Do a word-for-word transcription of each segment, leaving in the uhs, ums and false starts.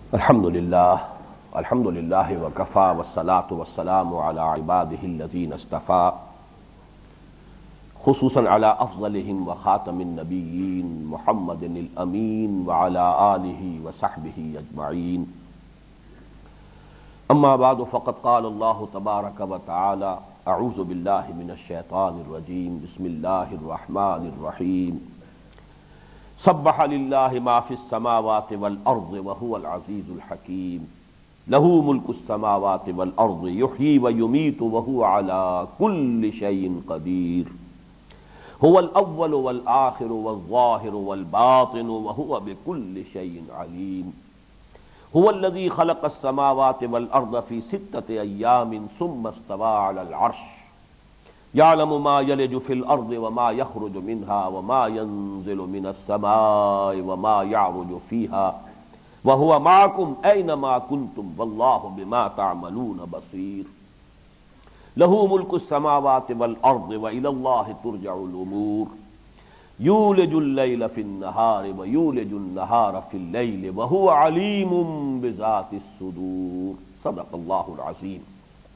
الحمد للہ الحمد للہ وکفی والصلاۃ والسلام علی عبادہ الذین اصطفی خصوصاً علی افضلہم وخاتم النبیین محمد الامین وعلی آلہ وصحبہ اجمعین اما بعد فقد قال اللہ تبارک وتعالی اعوذ باللہ من الشیطان الرجیم بسم اللہ الرحمن الرحیم سبح للہ ما فی السماوات والارض وهو العزیز الحکیم له ملک السماوات والارض یحیی ویمیت وهو علی کل شیء قدیر هو الاول والآخر والظاہر والباطن وهو بكل شیء علیم هو الذی خلق السماوات والارض فی ستة ایام ثم استوى علی العرش يعلم ما يلج في الأرض وما يخرج منها وما ينزل من السماء وما يعرج فيها وهو معكم أينما كنتم والله بما تعملون بصير له ملك السماوات والأرض وإلى الله ترجع الأمور يولج الليل في النهار ويولج النهار في الليل وهو عليم بذات الصدور صدق الله العظيم۔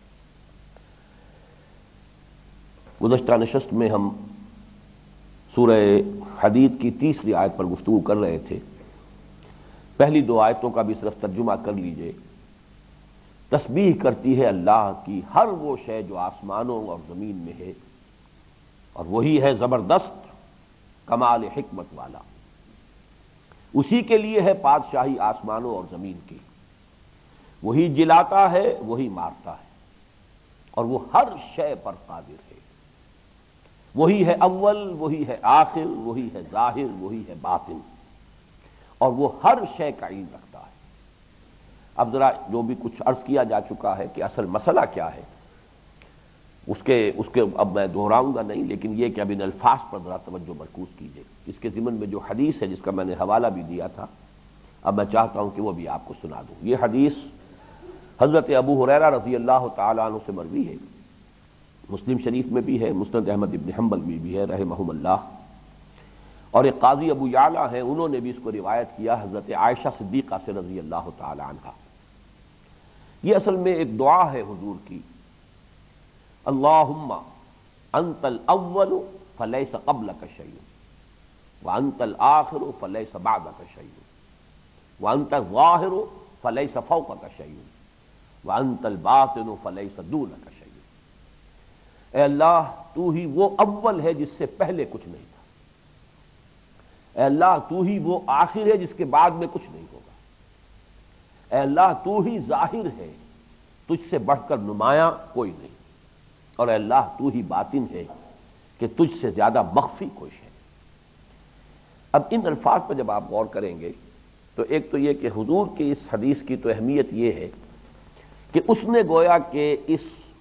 گزشتہ نشست میں ہم سورہ حدید کی تیسری آیت پر گفتگو کر رہے تھے۔ پہلی دو آیتوں کا بھی صرف ترجمہ کر لیجئے۔ تسبیح کرتی ہے اللہ کی ہر وہ شے جو آسمانوں اور زمین میں ہے، اور وہی ہے زبردست کمال حکمت والا۔ اسی کے لیے ہے بادشاہی آسمانوں اور زمین کی۔ وہی جلاتا ہے، وہی مارتا ہے، اور وہ ہر شے پر قادر ہے۔ وہی ہے اول، وہی ہے آخر، وہی ہے ظاہر، وہی ہے باطن، اور وہ ہر شے کا علم رکھتا ہے۔ اب ذرا جو بھی کچھ عرض کیا جا چکا ہے کہ اصل مسئلہ کیا ہے، اس کے اس کے اب میں دہراؤں گا نہیں، لیکن یہ کہ اب ان الفاظ پر ذرا توجہ مرکوز کیجیے۔ اس کے ضمن میں جو حدیث ہے جس کا میں نے حوالہ بھی دیا تھا، اب میں چاہتا ہوں کہ وہ بھی آپ کو سنا دوں۔ یہ حدیث حضرت ابو ہریرہ رضی اللہ تعالیٰ عنہ سے مروی ہے، مسلم شریف میں بھی ہے، مسند احمد ابن حنبل میں بھی ہے رحمہم اللہ، اور ایک قاضی ابو یعلا ہیں، انہوں نے بھی اس کو روایت کیا حضرت عائشہ صدیقہ سے رضی اللہ تعالی عنہا۔ یہ اصل میں ایک دعا ہے حضور کی، اللہم انت الاول فلیس قبلک شیء وانت الآخر فلیس بعدک شیء وانت الظاہر فلیس فوقک شیء وانت الباطن فلیس دونک شیء۔ اے اللہ تو ہی وہ اول ہے جس سے پہلے کچھ نہیں تھا، اے اللہ تو ہی وہ آخر ہے جس کے بعد میں کچھ نہیں ہوگا، اے اللہ تو ہی ظاہر ہے، تجھ سے بڑھ کر نمایاں کوئی نہیں، اور اے اللہ تو ہی باطن ہے کہ تجھ سے زیادہ مخفی کوئی ہے۔ اب ان الفاظ پر جب آپ غور کریں گے تو ایک تو یہ کہ حضور کی اس حدیث کی تو اہمیت یہ ہے کہ اس نے گویا کہ اس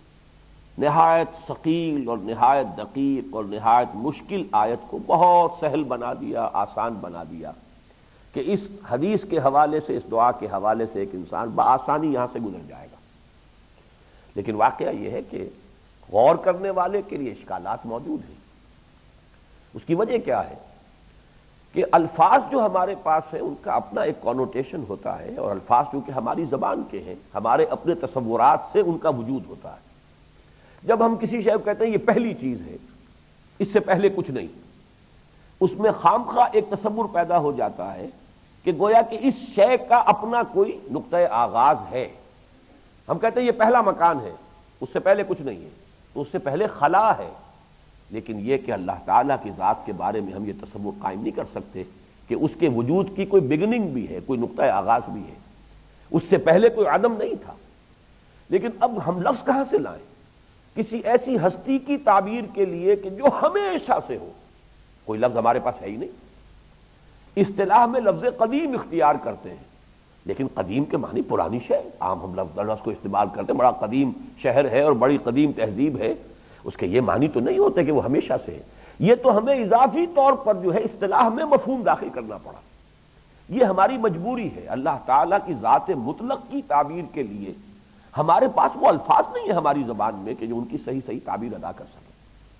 نہایت ثقیل اور نہایت دقیق اور نہایت مشکل آیت کو بہت سہل بنا دیا، آسان بنا دیا، کہ اس حدیث کے حوالے سے، اس دعا کے حوالے سے ایک انسان بآسانی یہاں سے گزر جائے گا۔ لیکن واقعہ یہ ہے کہ غور کرنے والے کے لیے اشکالات موجود ہیں۔ اس کی وجہ کیا ہے کہ الفاظ جو ہمارے پاس ہیں ان کا اپنا ایک کونوٹیشن ہوتا ہے، اور الفاظ چونکہ ہماری زبان کے ہیں، ہمارے اپنے تصورات سے ان کا وجود ہوتا ہے۔ جب ہم کسی شے کو کہتے ہیں یہ پہلی چیز ہے، اس سے پہلے کچھ نہیں، اس میں خامخواہ ایک تصور پیدا ہو جاتا ہے کہ گویا کہ اس شے کا اپنا کوئی نقطۂ آغاز ہے۔ ہم کہتے ہیں یہ پہلا مکان ہے، اس سے پہلے کچھ نہیں ہے، تو اس سے پہلے خلا ہے۔ لیکن یہ کہ اللہ تعالیٰ کی ذات کے بارے میں ہم یہ تصور قائم نہیں کر سکتے کہ اس کے وجود کی کوئی بگننگ بھی ہے، کوئی نقطۂ آغاز بھی ہے، اس سے پہلے کوئی عدم نہیں تھا۔ لیکن اب ہم لفظ کہاں سے لائیں کسی ایسی ہستی کی تعبیر کے لیے کہ جو ہمیشہ سے ہو؟ کوئی لفظ ہمارے پاس ہے ہی نہیں۔ اصطلاح میں لفظ قدیم اختیار کرتے ہیں، لیکن قدیم کے معنی پرانی شے، عام ہم لفظ لفظ کو استعمال کرتے ہیں، بڑا قدیم شہر ہے اور بڑی قدیم تہذیب ہے، اس کے یہ معنی تو نہیں ہوتے کہ وہ ہمیشہ سے ہے۔ یہ تو ہمیں اضافی طور پر جو ہے اصطلاح میں مفہوم داخل کرنا پڑا، یہ ہماری مجبوری ہے۔ اللہ تعالیٰ کی ذات مطلق کی تعبیر کے لیے ہمارے پاس وہ الفاظ نہیں ہے ہماری زبان میں کہ جو ان کی صحیح صحیح تعبیر ادا کر سکیں۔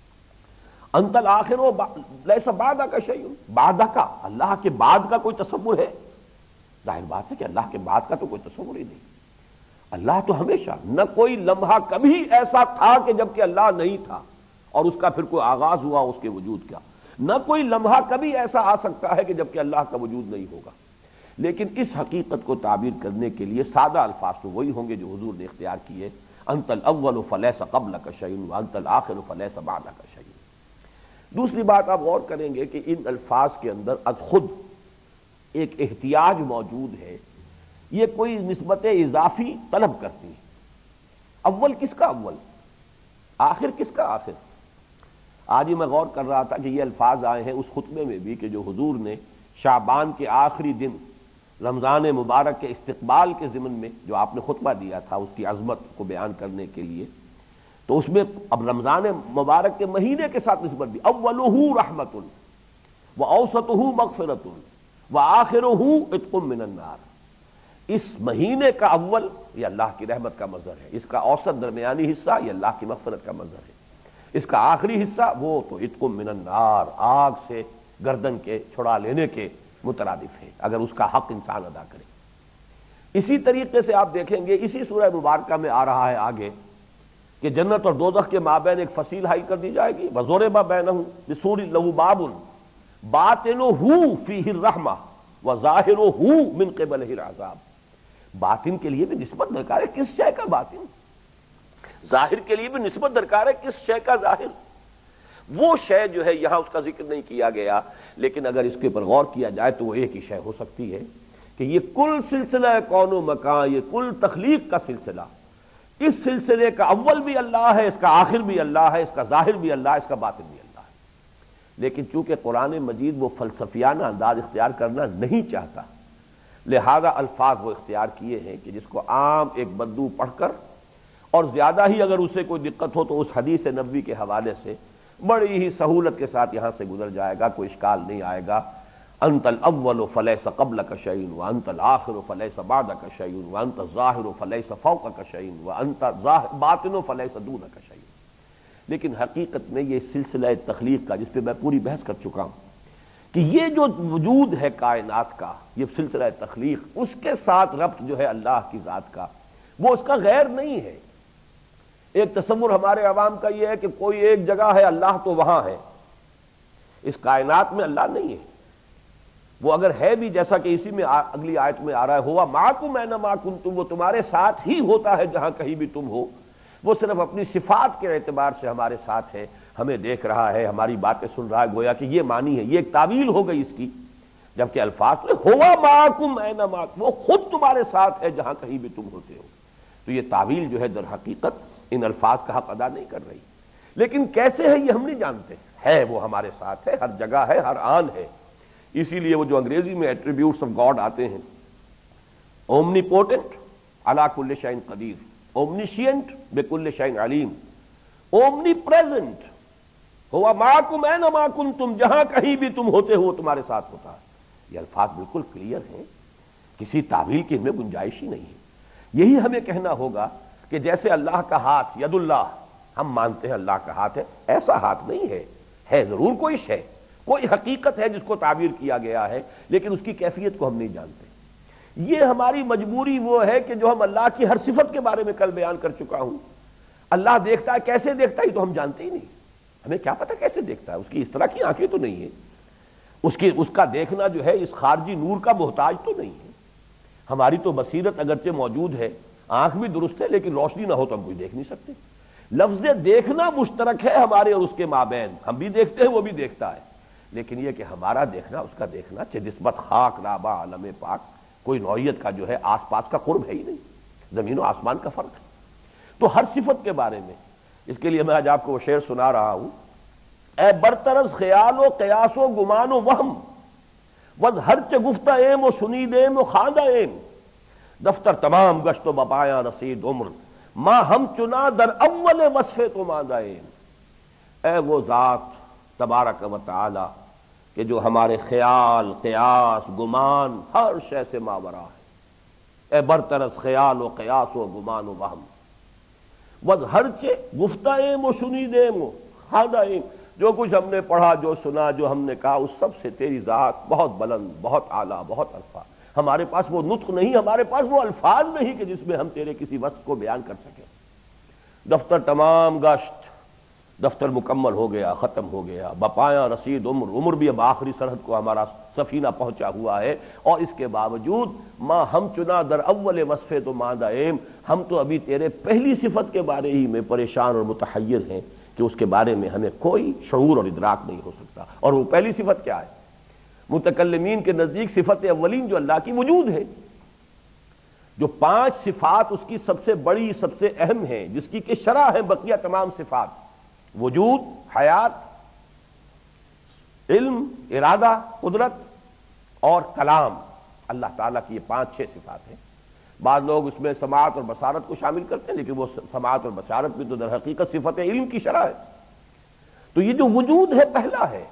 انت الآخر و لیس بعدک شیء، بعد کا، اللہ کے بعد کا کوئی تصور ہے؟ ظاہر بات ہے کہ اللہ کے بعد کا تو کوئی تصور ہی نہیں۔ اللہ تو ہمیشہ، نہ کوئی لمحہ کبھی ایسا تھا کہ جب کہ اللہ نہیں تھا اور اس کا پھر کوئی آغاز ہوا اس کے وجود کا، نہ کوئی لمحہ کبھی ایسا آ سکتا ہے کہ جب کہ اللہ کا وجود نہیں ہوگا۔ لیکن اس حقیقت کو تعبیر کرنے کے لیے سادہ الفاظ تو وہی ہوں گے جو حضور نے اختیار کیے، انت الاول فلیس قبلک شیء وانت الآخر فلیس بعدک شیء۔ دوسری بات آپ غور کریں گے کہ ان الفاظ کے اندر از خود ایک احتیاج موجود ہے، یہ کوئی نسبت اضافی طلب کرتی ہے۔ اول کس کا اول، آخر کس کا آخر؟ آج ہی میں غور کر رہا تھا کہ یہ الفاظ آئے ہیں اس خطبے میں بھی کہ جو حضور نے شعبان کے آخری دن رمضان مبارک کے استقبال کے ضمن میں جو آپ نے خطبہ دیا تھا اس کی عظمت کو بیان کرنے کے لیے، تو اس میں اب رمضان مبارک کے مہینے کے ساتھ نسبت بھی، اولہ رحمت و اوسطہ مغفرت و آخرہ عتق من النار۔ اس مہینے کا اول یہ اللہ کی رحمت کا مظہر ہے، اس کا اوسط درمیانی حصہ یہ اللہ کی مغفرت کا مظہر ہے، اس کا آخری حصہ وہ تو عتق من النار، آگ سے گردن کے چھڑا لینے کے مترادف ہے اگر اس کا حق انسان ادا کرے۔ اسی طریقے سے آپ دیکھیں گے اسی سورہ مبارکہ میں آ رہا ہے آگے کہ جنت اور دوزخ کے مابین ایک فصیل حائل کر دی جائے گی، وَضُرِبَ بَيْنَهُمْ بِسُورٍ لَهُ بَابٌ بَاطِنُهُ فِيهِ الرَّحْمَةُ وَظَاهِرُهُ مِنْ قِبَلِهِ الْعَذَابُ۔ باطن کے لیے بھی نسبت درکار ہے، کس شے کا باطن؟ ظاہر کے لیے بھی نسبت درکار ہے، کس شے کا ظاہر؟ وہ شے جو ہے یہاں اس کا ذکر نہیں کیا گیا، لیکن اگر اس کے اوپر غور کیا جائے تو وہ ایک ہی شے ہو سکتی ہے کہ یہ کل سلسلہ کون و مکان، یہ کل تخلیق کا سلسلہ، اس سلسلے کا اول بھی اللہ ہے، اس کا آخر بھی اللہ ہے، اس کا ظاہر بھی اللہ ہے، اس کا باطن بھی اللہ ہے۔ لیکن چونکہ قرآن مجید وہ فلسفیانہ انداز اختیار کرنا نہیں چاہتا، لہذا الفاظ وہ اختیار کیے ہیں کہ جس کو عام ایک بدو پڑھ کر، اور زیادہ ہی اگر اسے کوئی دقت ہو تو اس حدیث نبوی کے حوالے سے بڑی ہی سہولت کے ساتھ یہاں سے گزر جائے گا، کوئی اشکال نہیں آئے گا۔ انت الاول فلیس قبلک شیء وانت الآخر فلیس بعدک شیء وانت الظاہر فلیس فوقک شیء وانت الباطن فلیس دونک شیء۔ لیکن حقیقت میں یہ سلسلہ تخلیق کا، جس پہ میں پوری بحث کر چکا ہوں کہ یہ جو وجود ہے کائنات کا، یہ سلسلہ تخلیق، اس کے ساتھ ربط جو ہے اللہ کی ذات کا، وہ اس کا غیر نہیں ہے۔ ایک تصور ہمارے عوام کا یہ ہے کہ کوئی ایک جگہ ہے اللہ تو وہاں ہے، اس کائنات میں اللہ نہیں ہے۔ وہ اگر ہے بھی، جیسا کہ اسی میں اگلی آیت میں آ رہا ہے، ہوا معکم اینما کنتم، وہ تمہارے ساتھ ہی ہوتا ہے جہاں کہیں بھی تم ہو، وہ صرف اپنی صفات کے اعتبار سے ہمارے ساتھ ہے، ہمیں دیکھ رہا ہے، ہماری باتیں سن رہا ہے، گویا کہ یہ معنی ہے، یہ ایک تعویل ہو گئی اس کی، جبکہ الفاظ میں ہوا معکم اینما، وہ خود تمہارے ساتھ ہے جہاں کہیں بھی تم ہوتے ہو۔ تو یہ تعویل جو ہے در حقیقت ان الفاظ کا حق ادا نہیں کر رہی، لیکن کیسے ہے یہ ہم نہیں جانتے، ہے وہ ہمارے ساتھ ہے، ہر جگہ ہے، ہر آن ہے۔ اسی لیے وہ جو انگریزی میں ایٹریبیوٹس آف گاڈ آتے ہیں، اومنی پوٹنٹ علی کل شیء قدیر، اومنیشینٹ بکل شیء علیم، اومنی پریزنٹ ہوا معکم اینما کنتم، جہاں کہیں بھی تم ہوتے ہو وہ تمہارے ساتھ ہوتا ہے۔ یہ الفاظ بالکل کلیئر ہیں، کسی تعویل کی ان میں گنجائش ہی نہیں ہے۔ یہی ہمیں کہنا ہوگا کہ جیسے اللہ کا ہاتھ، ید اللہ، ہم مانتے ہیں اللہ کا ہاتھ ہے، ایسا ہاتھ نہیں ہے، ہے ضرور کوئی شے، کوئی حقیقت ہے جس کو تعبیر کیا گیا ہے، لیکن اس کی کیفیت کو ہم نہیں جانتے۔ یہ ہماری مجبوری وہ ہے کہ جو ہم اللہ کی ہر صفت کے بارے میں کل بیان کر چکا ہوں، اللہ دیکھتا ہے، کیسے دیکھتا ہے یہ تو ہم جانتے ہی نہیں، ہمیں کیا پتہ کیسے دیکھتا ہے، اس کی اس طرح کی آنکھیں تو نہیں ہیں، اس کی اس کا دیکھنا جو ہے اس خارجی نور کا محتاج تو نہیں ہے۔ ہماری تو بصیرت اگرچہ موجود ہے، آنکھ بھی درست ہے، لیکن روشنی نہ ہو تو ہم کچھ دیکھ نہیں سکتے۔ لفظ دیکھنا مشترک ہے ہمارے اور اس کے مابین، ہم بھی دیکھتے ہیں وہ بھی دیکھتا ہے، لیکن یہ کہ ہمارا دیکھنا اس کا دیکھنا چہ نسبت خاک رابع عالم پاک، کوئی نوعیت کا جو ہے آس پاس کا قرب ہے ہی نہیں، زمین و آسمان کا فرق ہے۔ تو ہر صفت کے بارے میں، اس کے لیے میں آج آپ کو وہ شعر سنا رہا ہوں، اے برطرز خیال و قیاس و گمان و وہم، وز ہر چہ گفتہ ایم و سنید ایم و خواندہ ایم، دفتر تمام گشت و بپایاں رسید عمر، ماں ہم چنا در اول وصف تو ماندہ ایم۔ اے وہ ذات تبارک و تعالی کہ جو ہمارے خیال، قیاس، گمان، ہر شے سے ماورا ہے، اے برطرز خیال و قیاس و گمان و وہم، وز ہر چہ گفتہ ایم و سنید ایم و خواندہ ایم، جو کچھ ہم نے پڑھا، جو سنا، جو ہم نے کہا، اس سب سے تیری ذات بہت بلند، بہت اعلیٰ، بہت عرفہ، ہمارے پاس وہ نطق نہیں، ہمارے پاس وہ الفاظ نہیں کہ جس میں ہم تیرے کسی وصف کو بیان کر سکیں۔ دفتر تمام گشت، دفتر مکمل ہو گیا، ختم ہو گیا، بپایا رسید عمر، عمر بھی اب آخری سرحد کو ہمارا سفینہ پہنچا ہوا ہے، اور اس کے باوجود ماں ہم چنا در اول وصفے تو ماں ایم، ہم تو ابھی تیرے پہلی صفت کے بارے ہی میں پریشان اور متحیر ہیں کہ اس کے بارے میں ہمیں کوئی شعور اور ادراک نہیں ہو سکتا۔ اور وہ پہلی صفت کیا ہے؟ متکلمین کے نزدیک صفت اولین جو اللہ کی وجود ہے، جو پانچ صفات اس کی سب سے بڑی، سب سے اہم ہیں، جس کی کہ شرح ہے بقیہ تمام صفات: وجود، حیات، علم، ارادہ، قدرت اور کلام۔ اللہ تعالیٰ کی یہ پانچ چھ صفات ہیں۔ بعض لوگ اس میں سماعت اور بصارت کو شامل کرتے ہیں، لیکن وہ سماعت اور بصارت بھی تو در حقیقت صفت علم کی شرح ہے۔ تو یہ جو وجود ہے پہلا ہے۔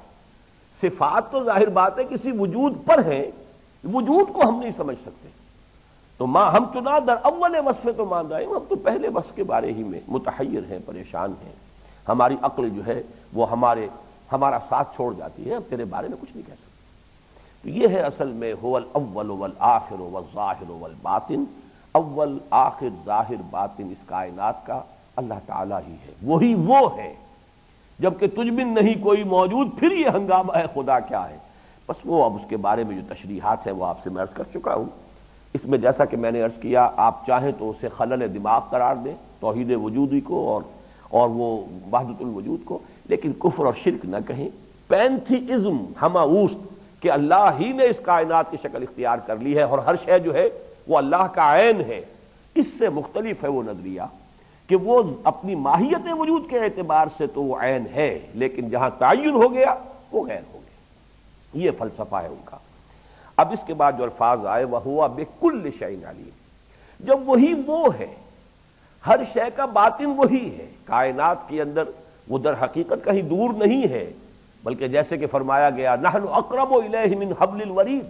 صفات تو ظاہر بات ہے کسی وجود پر ہیں، وجود کو ہم نہیں سمجھ سکتے۔ تو ماں ہم چنا در اول وصف تو ماں دائم، ہم تو پہلے وصف کے بارے ہی میں متحیر ہیں، پریشان ہیں۔ ہماری عقل جو ہے وہ ہمارے ہمارا ساتھ چھوڑ جاتی ہے، ہم تیرے بارے میں کچھ نہیں کہہ سکتے۔ تو یہ ہے اصل میں هو الاول والآخر والظاہر والباطن، اول آخر ظاہر باطن اس کائنات کا اللہ تعالیٰ ہی ہے، وہی وہ ہے۔ جبکہ تجھ بن نہیں کوئی موجود، پھر یہ ہنگامہ ہے خدا کیا ہے۔ بس وہ اب اس کے بارے میں جو تشریحات ہیں وہ آپ سے میں عرض کر چکا ہوں۔ اس میں جیسا کہ میں نے عرض کیا، آپ چاہیں تو اسے خلل دماغ قرار دیں، توحید وجودی کو اور اور وہ وحدت الوجود کو، لیکن کفر اور شرک نہ کہیں۔ پینتھیزم ہمہ اوست کہ اللہ ہی نے اس کائنات کی شکل اختیار کر لی ہے اور ہر شے جو ہے وہ اللہ کا عین ہے، اس سے مختلف ہے وہ نظریہ کہ وہ اپنی ماہیت وجود کے اعتبار سے تو وہ عین ہے، لیکن جہاں تعین ہو گیا وہ غیر ہو گیا۔ یہ فلسفہ ہے ان کا۔ اب اس کے بعد جو الفاظ آئے وَهُوَ بِكُلِّ شَيْءٍ عَلِيمٌ، جب وہی وہ ہے، ہر شے کا باطن وہی ہے، کائنات کے اندر وہ در حقیقت کہیں دور نہیں ہے، بلکہ جیسے کہ فرمایا گیا نحن اقرب الیہ من حبل الورید،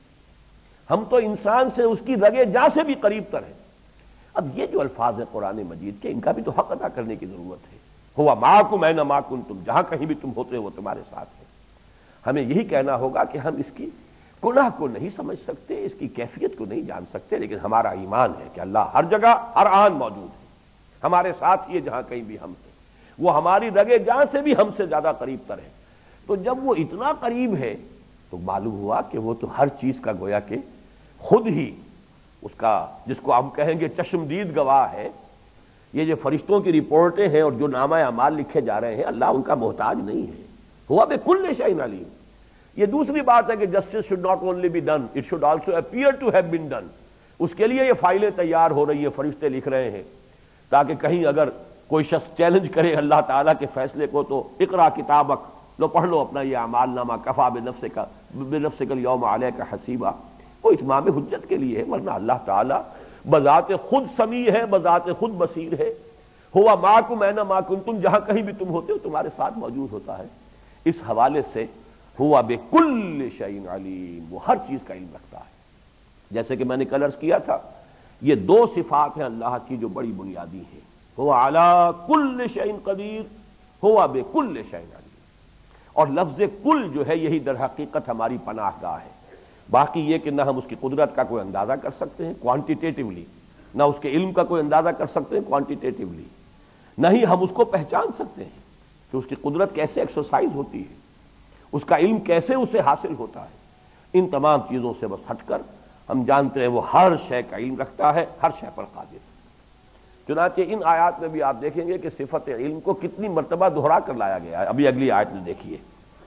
ہم تو انسان سے اس کی رگے جاں سے بھی قریب تر ہیں۔ اب یہ جو الفاظ ہیں قرآن مجید کے، ان کا بھی تو حق ادا کرنے کی ضرورت ہے۔ ہوا معکم اینما کنتم، جہاں کہیں بھی تم ہوتے وہ تمہارے ساتھ ہے۔ ہمیں یہی کہنا ہوگا کہ ہم اس کی گناہ کو نہیں سمجھ سکتے، اس کی کیفیت کو نہیں جان سکتے، لیکن ہمارا ایمان ہے کہ اللہ ہر جگہ ہر آن موجود ہے، ہمارے ساتھ ہی جہاں کہیں بھی ہم ہیں، وہ ہماری رگے جاں سے بھی ہم سے زیادہ قریب تر ہے۔ تو جب وہ اتنا قریب ہے تو معلوم ہوا کہ وہ تو ہر چیز کا گویا کہ خود ہی اس کا، جس کو ہم کہیں گے چشمدید گواہ ہے۔ یہ جو فرشتوں کی رپورٹیں ہیں اور جو نامہ اعمال لکھے جا رہے ہیں، اللہ ان کا محتاج نہیں ہے۔ ہوا بکل شیء علیم۔ یہ دوسری بات ہے کہ justice should not only be done, it should also appear to have been done. اس کے لیے یہ فائلیں تیار ہو رہی ہیں، فرشتے لکھ رہے ہیں، تاکہ کہیں اگر کوئی شخص چیلنج کرے اللہ تعالیٰ کے فیصلے کو تو اقرا کتابک، لو پڑھ لو اپنا یہ اعمال نامہ، کفا بنفسک بنفسک اليوم علیک حسیبا، وہ اتمام حجت کے لیے ہے، ورنہ اللہ تعالیٰ بذات خود سمیع ہے، بذات خود بصیر ہے۔ ہوا معکم اینما کنتم، جہاں کہیں بھی تم ہوتے ہو تمہارے ساتھ موجود ہوتا ہے۔ اس حوالے سے ہوا بکل شیء علیم، وہ ہر چیز کا علم رکھتا ہے۔ جیسے کہ میں نے کل عرض کیا تھا، یہ دو صفات ہیں اللہ کی جو بڑی بنیادی ہیں، ہوا علی کل شیء قدیر، ہوا بکل شیء علیم۔ اور لفظ کل جو ہے یہی در حقیقت ہماری پناہ گاہ ہے۔ باقی یہ کہ نہ ہم اس کی قدرت کا کوئی اندازہ کر سکتے ہیں کوانٹیٹیٹیولی، نہ اس کے علم کا کوئی اندازہ کر سکتے ہیں کوانٹیٹیٹیولی، نہ ہی ہم اس کو پہچان سکتے ہیں کہ اس کی قدرت کیسے ایکسرسائز ہوتی ہے، اس کا علم کیسے اسے حاصل ہوتا ہے۔ ان تمام چیزوں سے بس ہٹ کر ہم جانتے ہیں وہ ہر شے کا علم رکھتا ہے، ہر شے پر قادر ہے۔ چنانچہ ان آیات میں بھی آپ دیکھیں گے کہ صفت علم کو کتنی مرتبہ دہرا کر لایا گیا ہے۔ ابھی اگلی آیت میں دیکھیے،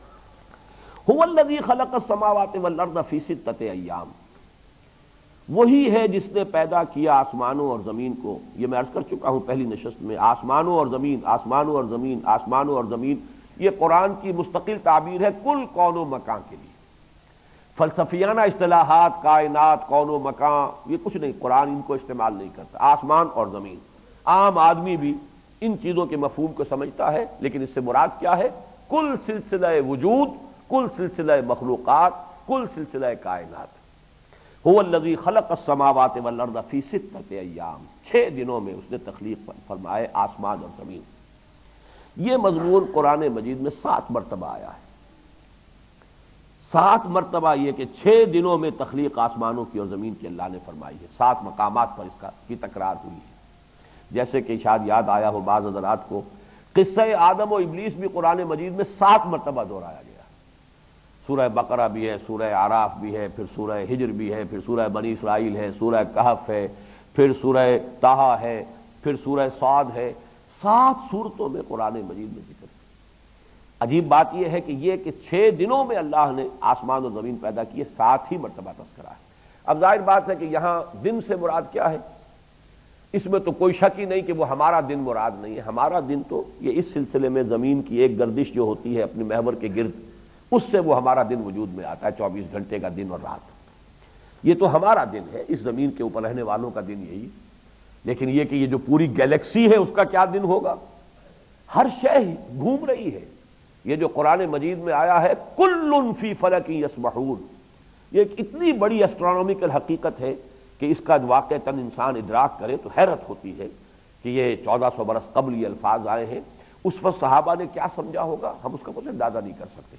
هو الذی خلق السماوات والارض فی ستۃ ایام، وہی ہے جس نے پیدا کیا آسمانوں اور زمین کو۔ یہ میں عرض کر چکا ہوں پہلی نشست میں، آسمانوں اور زمین، آسمانوں اور زمین، آسمانوں اور زمین، یہ قرآن کی مستقل تعبیر ہے کل کون و مکان کے لیے۔ فلسفیانہ اصطلاحات کائنات، کون و مکان، یہ کچھ نہیں، قرآن ان کو استعمال نہیں کرتا۔ آسمان اور زمین، عام آدمی بھی ان چیزوں کے مفہوم کو سمجھتا ہے، لیکن اس سے مراد کیا ہے؟ کل سلسلہ وجود، کل سلسلہ مخلوقات، کل سلسلہ کائنات۔ هو الذی خلق السماوات والارض فی ستۃ ایام، چھ دنوں میں اس نے تخلیق فرمائے آسمان اور زمین۔ یہ مضمون قرآن مجید میں سات مرتبہ آیا ہے۔ سات مرتبہ یہ کہ چھ دنوں میں تخلیق آسمانوں کی اور زمین کی اللہ نے فرمائی ہے، سات مقامات پر اس کا کی تکرار ہوئی ہے۔ جیسے کہ شاید یاد آیا ہو بعض حضرات کو، قصہ آدم و ابلیس بھی قرآن مجید میں سات مرتبہ دہرایا گیا، سورہ بقرہ بھی ہے، سورہ اعراف بھی ہے، پھر سورہ ہجر بھی ہے، پھر سورہ بنی اسرائیل ہے، سورہ کہف ہے، پھر سورہ طٰہٰ ہے، پھر سورہ صاد ہے، سات صورتوں میں قرآن مجید میں ذکر ہے۔ عجیب بات یہ ہے کہ یہ کہ چھ دنوں میں اللہ نے آسمان و زمین پیدا کیے، سات ہی مرتبہ تذکرہ ہے۔ اب ظاہر بات ہے کہ یہاں دن سے مراد کیا ہے، اس میں تو کوئی شک ہی نہیں کہ وہ ہمارا دن مراد نہیں ہے۔ ہمارا دن تو یہ اس سلسلے میں زمین کی ایک گردش جو ہوتی ہے اپنے محور کے گرد، اس سے وہ ہمارا دن وجود میں آتا ہے، چوبیس گھنٹے کا دن اور رات، یہ تو ہمارا دن ہے، اس زمین کے اوپر رہنے والوں کا دن یہی۔ لیکن یہ کہ یہ جو پوری گیلیکسی ہے اس کا کیا دن ہوگا، ہر شے گھوم رہی ہے۔ یہ جو قرآن مجید میں آیا ہے کل فی فلک یسبحون، یہ ایک اتنی بڑی ایسٹرونومیکل حقیقت ہے کہ اس کا واقعتاً انسان ادراک کرے تو حیرت ہوتی ہے کہ یہ چودہ سو برس قبل یہ الفاظ آئے ہیں، اس وقت صحابہ نے کیا سمجھا ہوگا ہم اس کا کچھ اندازہ نہیں کر سکتے۔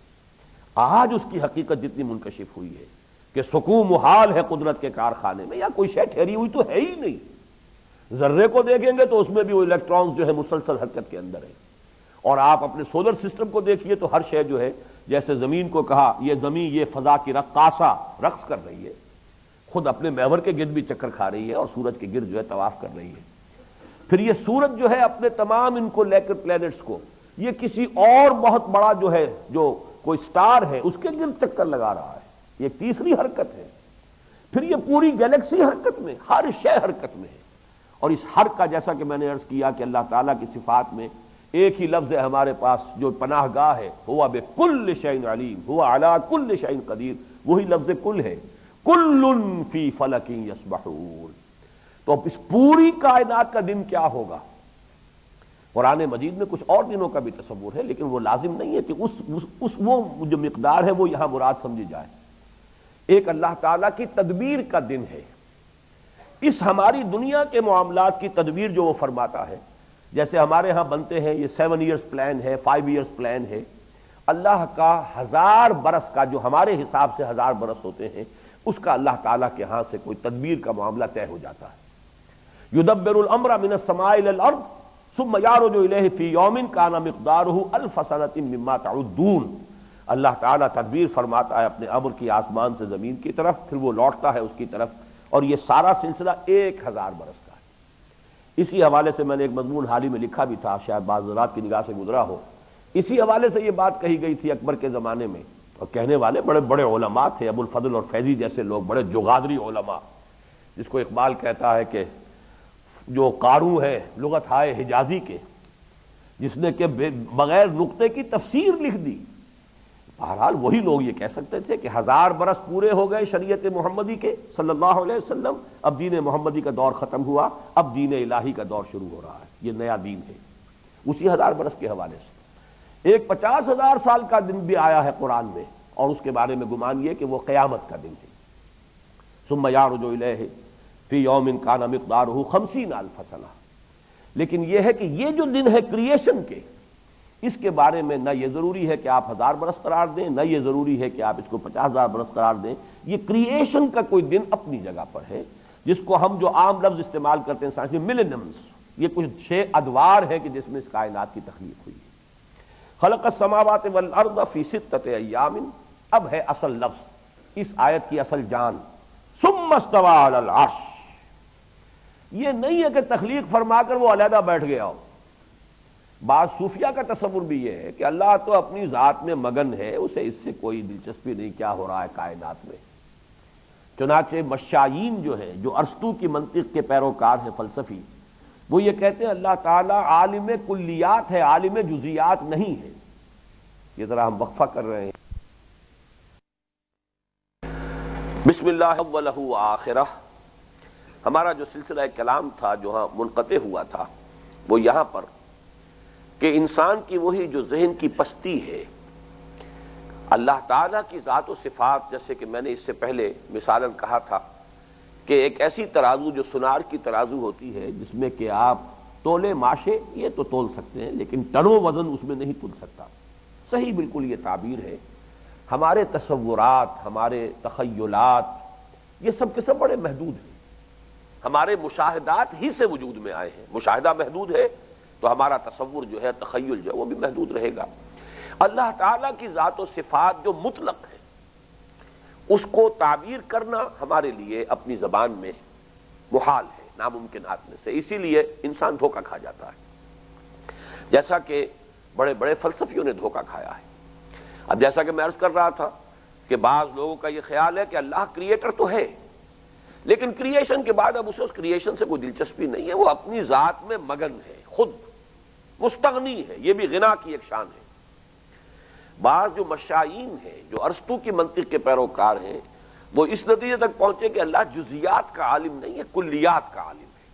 آج اس کی حقیقت جتنی منکشف ہوئی ہے کہ سکون محال ہے قدرت کے کارخانے میں، یا کوئی شے ٹھہری ہوئی تو ہے ہی نہیں۔ ذرے کو دیکھیں گے تو اس میں بھی وہ الیکٹرانز جو ہے مسلسل حرکت کے اندر ہے، اور آپ اپنے سولر سسٹم کو دیکھیے تو ہر شے جو ہے، جیسے زمین کو کہا یہ زمین یہ فضا کی رقاصہ رقص کر رہی ہے، خود اپنے محور کے گرد بھی چکر کھا رہی ہے اور سورج کے گرد جو ہے طواف کر رہی ہے۔ پھر یہ سورج جو ہے اپنے تمام ان کو لے کر پلینٹس کو، یہ کسی اور بہت بڑا جو ہے جو کوئی سٹار ہے اس کے گرد چکر لگا رہا ہے، یہ تیسری حرکت ہے۔ پھر یہ پوری گیلیکسی حرکت میں، ہر شے حرکت میں ہے۔ اور اس ہر کا جیسا کہ میں نے عرض کیا کہ اللہ تعالیٰ کی صفات میں ایک ہی لفظ ہے ہمارے پاس جو پناہ گاہ ہے، ہوا بکل شیء علیم، ہوا علی کل شیء قدیر، وہی لفظ کل ہے، کل فی فلک یسبحون۔ تو اب اس پوری کائنات کا دن کیا ہوگا، قرآن مجید میں کچھ اور دنوں کا بھی تصور ہے، لیکن وہ لازم نہیں ہے کہ اس, اس, اس وہ جو مقدار ہے وہ یہاں مراد سمجھی جائے۔ ایک اللہ تعالیٰ کی تدبیر کا دن ہے، اس ہماری دنیا کے معاملات کی تدبیر جو وہ فرماتا ہے، جیسے ہمارے ہاں بنتے ہیں یہ سیون ایئرز پلان ہے، فائیو ایئرز پلان ہے، اللہ کا ہزار برس کا جو ہمارے حساب سے ہزار برس ہوتے ہیں، اس کا اللہ تعالیٰ کے ہاں سے کوئی تدبیر کا معاملہ طے ہو جاتا ہے۔ یدبر الامر من السماء الى الارض ثم یعرج الیہ فی یوم کان مقدارہ الف سنۃ مما تعدون۔ اللہ تعالیٰ تدبیر فرماتا ہے اپنے امر کی آسمان سے زمین کی طرف، پھر وہ لوٹتا ہے اس کی طرف، اور یہ سارا سلسلہ ایک ہزار برس کا ہے۔ اسی حوالے سے میں نے ایک مضمون حال ہی میں لکھا بھی تھا، شاید بعض حضرات کی نگاہ سے گزرا ہو، اسی حوالے سے یہ بات کہی گئی تھی اکبر کے زمانے میں، اور کہنے والے بڑے بڑے علماء تھے، ابو الفضل اور فیضی جیسے لوگ، بڑے جغادری علماء، جس کو اقبال کہتا ہے کہ جو قاروں ہے لغت ہائے حجازی کے، جس نے کہ بغیر نقطے کی تفسیر لکھ دی۔ بہرحال وہی لوگ یہ کہہ سکتے تھے کہ ہزار برس پورے ہو گئے شریعت محمدی کے صلی اللہ علیہ وسلم، اب دین محمدی کا دور ختم ہوا، اب دین الہی کا دور شروع ہو رہا ہے، یہ نیا دین ہے۔ اسی ہزار برس کے حوالے سے ایک پچاس ہزار سال کا دن بھی آیا ہے قرآن میں، اور اس کے بارے میں گمان یہ کہ وہ قیامت کا دن ہے۔ ثم یعرج الیہ فی یوم کان مقدارہ خمسین الف سنہ۔ لیکن یہ ہے کہ یہ جو دن ہے کریشن کے، اس کے بارے میں نہ یہ ضروری ہے کہ آپ ہزار برس قرار دیں، نہ یہ ضروری ہے کہ آپ اس کو پچاس ہزار برس قرار دیں۔ یہ کریشن کا کوئی دن اپنی جگہ پر ہے، جس کو ہم جو عام لفظ استعمال کرتے ہیں سائنس میں ملینمز، یہ کچھ چھ ادوار ہے کہ جس میں اس کائنات کی تخلیق ہوئی ہے۔ خلق السماوات والارض فی ستۃ ایام، اب ہے اصل لفظ، اس آیت کی اصل جان، ثم استوى علی العرش۔ یہ نہیں ہے کہ تخلیق فرما کر وہ علیحدہ بیٹھ گیا ہو۔ بعض صوفیہ کا تصور بھی یہ ہے کہ اللہ تو اپنی ذات میں مگن ہے، اسے اس سے کوئی دلچسپی نہیں کیا ہو رہا ہے کائنات میں۔ چنانچہ مشائین جو ہیں، جو ارسطو کی منطق کے پیروکار ہیں فلسفی، وہ یہ کہتے ہیں اللہ تعالیٰ عالم کلیات ہے، عالم جزیات نہیں ہے۔ یہ ذرا ہم وقفہ کر رہے ہیں۔ بسم اللہ اولہ وآخرہ، ہمارا جو سلسلہ کلام تھا جو ہاں منقطع ہوا تھا، وہ یہاں پر کہ انسان کی وہی جو ذہن کی پستی ہے، اللہ تعالیٰ کی ذات و صفات، جیسے کہ میں نے اس سے پہلے مثالاً کہا تھا کہ ایک ایسی ترازو جو سنار کی ترازو ہوتی ہے، جس میں کہ آپ تولے ماشے یہ تو تول سکتے ہیں، لیکن ٹنوں وزن اس میں نہیں تل سکتا۔ صحیح بالکل یہ تعبیر ہے۔ ہمارے تصورات، ہمارے تخیلات، یہ سب کے سب بڑے محدود ہیں، ہمارے مشاہدات ہی سے وجود میں آئے ہیں۔ مشاہدہ محدود ہے تو ہمارا تصور جو ہے، تخیل جو ہے، وہ بھی محدود رہے گا۔ اللہ تعالیٰ کی ذات و صفات جو مطلق ہے، اس کو تعبیر کرنا ہمارے لیے اپنی زبان میں محال ہے، ناممکنات میں سے۔ اسی لیے انسان دھوکہ کھا جاتا ہے، جیسا کہ بڑے بڑے فلسفیوں نے دھوکہ کھایا ہے۔ اب جیسا کہ میں عرض کر رہا تھا کہ بعض لوگوں کا یہ خیال ہے کہ اللہ کریٹر تو ہے، لیکن کریشن کے بعد اب اسے اس کریشن سے کوئی دلچسپی نہیں ہے، وہ اپنی ذات میں مگن ہے، خود مستغنی ہے۔ یہ بھی غنا کی ایک شان ہے۔ بعض جو مشائین ہیں، جو ارسطو کی منطق کے پیروکار ہیں، وہ اس نتیجے تک پہنچے کہ اللہ جزیات کا عالم نہیں ہے، کلیات کا عالم ہے۔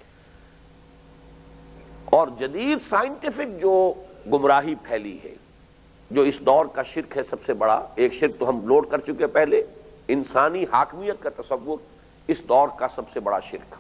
اور جدید سائنٹیفک جو گمراہی پھیلی ہے، جو اس دور کا شرک ہے سب سے بڑا، ایک شرک تو ہم لوڈ کر چکے پہلے، انسانی حاکمیت کا تصور اس دور کا سب سے بڑا شرک،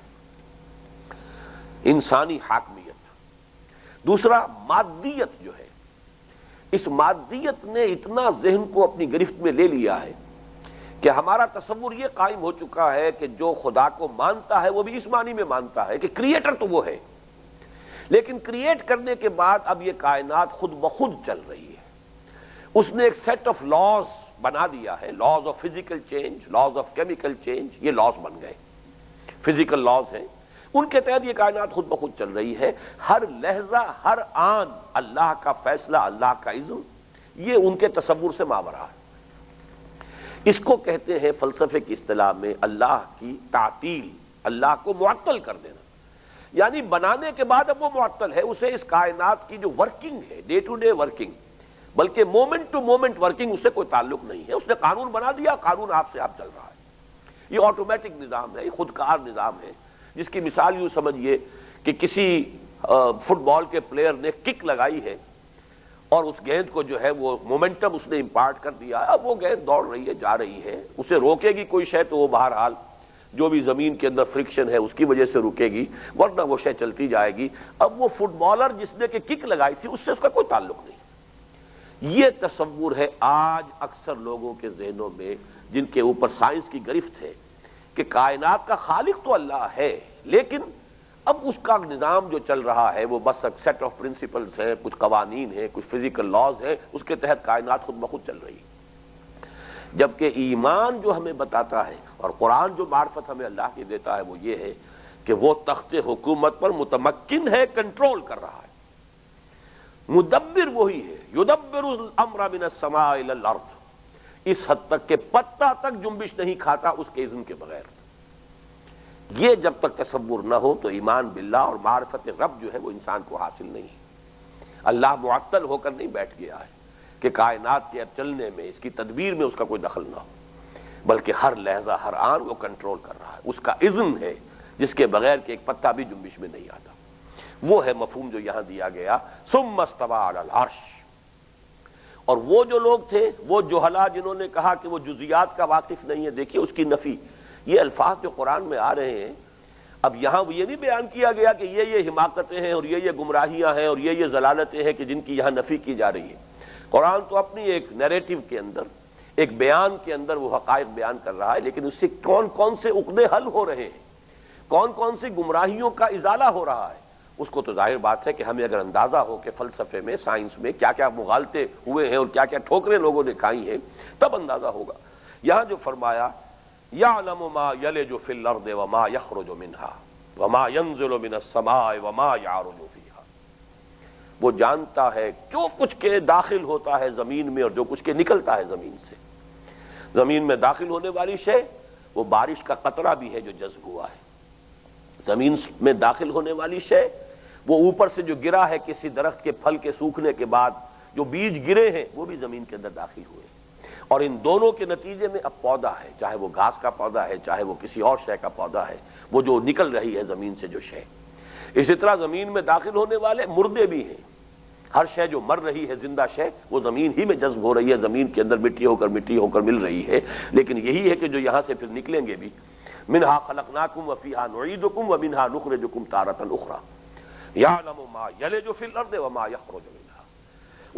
انسانی حاکمیت۔ دوسرا مادیت جو ہے، اس مادیت نے اتنا ذہن کو اپنی گرفت میں لے لیا ہے کہ ہمارا تصور یہ قائم ہو چکا ہے کہ جو خدا کو مانتا ہے وہ بھی اس معنی میں مانتا ہے کہ کریٹر تو وہ ہے، لیکن کریٹ کرنے کے بعد اب یہ کائنات خود بخود چل رہی ہے۔ اس نے ایک سیٹ آف لاز بنا دیا ہے، laws of physical change, laws of chemical change, یہ لاز بن گئے، فزیکل لاز ہیں، ان کے تحت یہ کائنات خود بخود چل رہی ہے۔ ہر لحظہ، ہر آن اللہ کا فیصلہ، اللہ کا اذن، یہ ان کے تصور سے ماورا ہے۔ اس کو کہتے ہیں فلسفے کی اصطلاح میں اللہ کی تعطیل، اللہ کو معطل کر دینا، یعنی بنانے کے بعد اب وہ معطل ہے، اسے اس کائنات کی جو ورکنگ ہے، ڈے ٹو ڈے ورکنگ، بلکہ مومنٹ ٹو مومنٹ ورکنگ، اس سے کوئی تعلق نہیں ہے۔ اس نے قانون بنا دیا، قانون آپ سے آپ چل رہا ہے۔ یہ آٹومیٹک نظام ہے، یہ خودکار نظام ہے، جس کی مثال یوں سمجھیے کہ کسی فٹ بال کے پلیئر نے کک لگائی ہے اور اس گیند کو جو ہے وہ مومنٹم اس نے امپارٹ کر دیا، اب وہ گیند دوڑ رہی ہے، جا رہی ہے، اسے روکے گی کوئی شے تو وہ بہرحال جو بھی زمین کے اندر فرکشن ہے اس کی وجہ سے رکے گی، ورنہ وہ شے چلتی جائے گی۔ اب وہ فٹ بالر جس نے کہ کک لگائی تھی، اس سے اس کا کوئی تعلق نہیں۔ یہ تصور ہے آج اکثر لوگوں کے ذہنوں میں، جن کے اوپر سائنس کی گرفت ہے، کہ کائنات کا خالق تو اللہ ہے، لیکن اب اس کا نظام جو چل رہا ہے وہ بس ایک سیٹ آف پرنسپلز ہے، کچھ قوانین ہیں، کچھ فزیکل لاز ہیں، اس کے تحت کائنات خود بخود چل رہی ہے۔ جبکہ ایمان جو ہمیں بتاتا ہے اور قرآن جو معرفت ہمیں اللہ کی دیتا ہے وہ یہ ہے کہ وہ تخت حکومت پر متمکن ہے، کنٹرول کر رہا ہے، مدبر وہی ہے، یدبر الامر من السماء الى الارض، اس حد تک کہ پتہ تک جنبش نہیں کھاتا اس کے اذن کے بغیر۔ یہ جب تک تصور نہ ہو تو ایمان باللہ اور معرفت رب جو ہے وہ انسان کو حاصل نہیں۔ اللہ معطل ہو کر نہیں بیٹھ گیا ہے کہ کائنات کے چلنے میں، اس کی تدبیر میں اس کا کوئی دخل نہ ہو، بلکہ ہر لحظہ، ہر آن وہ کنٹرول کر رہا ہے، اس کا اذن ہے جس کے بغیر کہ ایک پتہ بھی جنبش میں نہیں آتا۔ وہ ہے مفہوم جو یہاں دیا گیا، ثم استوى علی العرش۔ اور وہ جو لوگ تھے، وہ جہلا جنہوں نے کہا کہ وہ جزیات کا واقف نہیں ہے، دیکھیے اس کی نفی، یہ الفاظ جو قرآن میں آ رہے ہیں، اب یہاں یہ نہیں بیان کیا گیا کہ یہ یہ حماقتیں ہیں اور یہ یہ گمراہیاں ہیں اور یہ یہ ضلالتیں ہیں کہ جن کی یہاں نفی کی جا رہی ہے۔ قرآن تو اپنی ایک نیریٹو کے اندر، ایک بیان کے اندر وہ حقائق بیان کر رہا ہے، لیکن اس سے کون کون سے عقدے حل ہو رہے ہیں، کون کون سی گمراہیوں کا ازالہ ہو رہا ہے، اس کو تو ظاہر بات ہے کہ ہمیں اگر اندازہ ہو کہ فلسفے میں، سائنس میں کیا کیا مغالطے ہوئے ہیں اور کیا کیا ٹھوکریں لوگوں نے کھائی ہیں، تب اندازہ ہوگا۔ یہاں جو فرمایا یعلم ما یلج فی الارض وما یخرج منها وما ينزل من السماء وما یعرج فیہا، وہ جانتا ہے جو کچھ کے داخل ہوتا ہے زمین میں اور جو کچھ کے نکلتا ہے زمین سے۔ زمین میں داخل ہونے والی شے وہ بارش کا قطرہ بھی ہے جو جذب ہوا ہے، زمین میں داخل ہونے والی شے وہ اوپر سے جو گرا ہے کسی درخت کے پھل کے سوکھنے کے بعد جو بیج گرے ہیں وہ بھی زمین کے اندر داخل ہوئے، اور ان دونوں کے نتیجے میں اب پودا ہے، چاہے وہ گھاس کا پودا ہے، چاہے وہ کسی اور شے کا پودا ہے، وہ جو نکل رہی ہے زمین سے جو شے۔ اسی طرح زمین میں داخل ہونے والے مردے بھی ہیں، ہر شے جو مر رہی ہے، زندہ شے، وہ زمین ہی میں جذب ہو رہی ہے، زمین کے اندر مٹی ہو کر مٹی ہو کر مل رہی ہے، لیکن یہی ہے کہ جو یہاں سے پھر نکلیں گے بھی، منہا خلقناکم وفیہا نعیدکم ومنہا نخرجکم تارۃ اخری یعلم ما یلج فی الارض وما یخرج منہا۔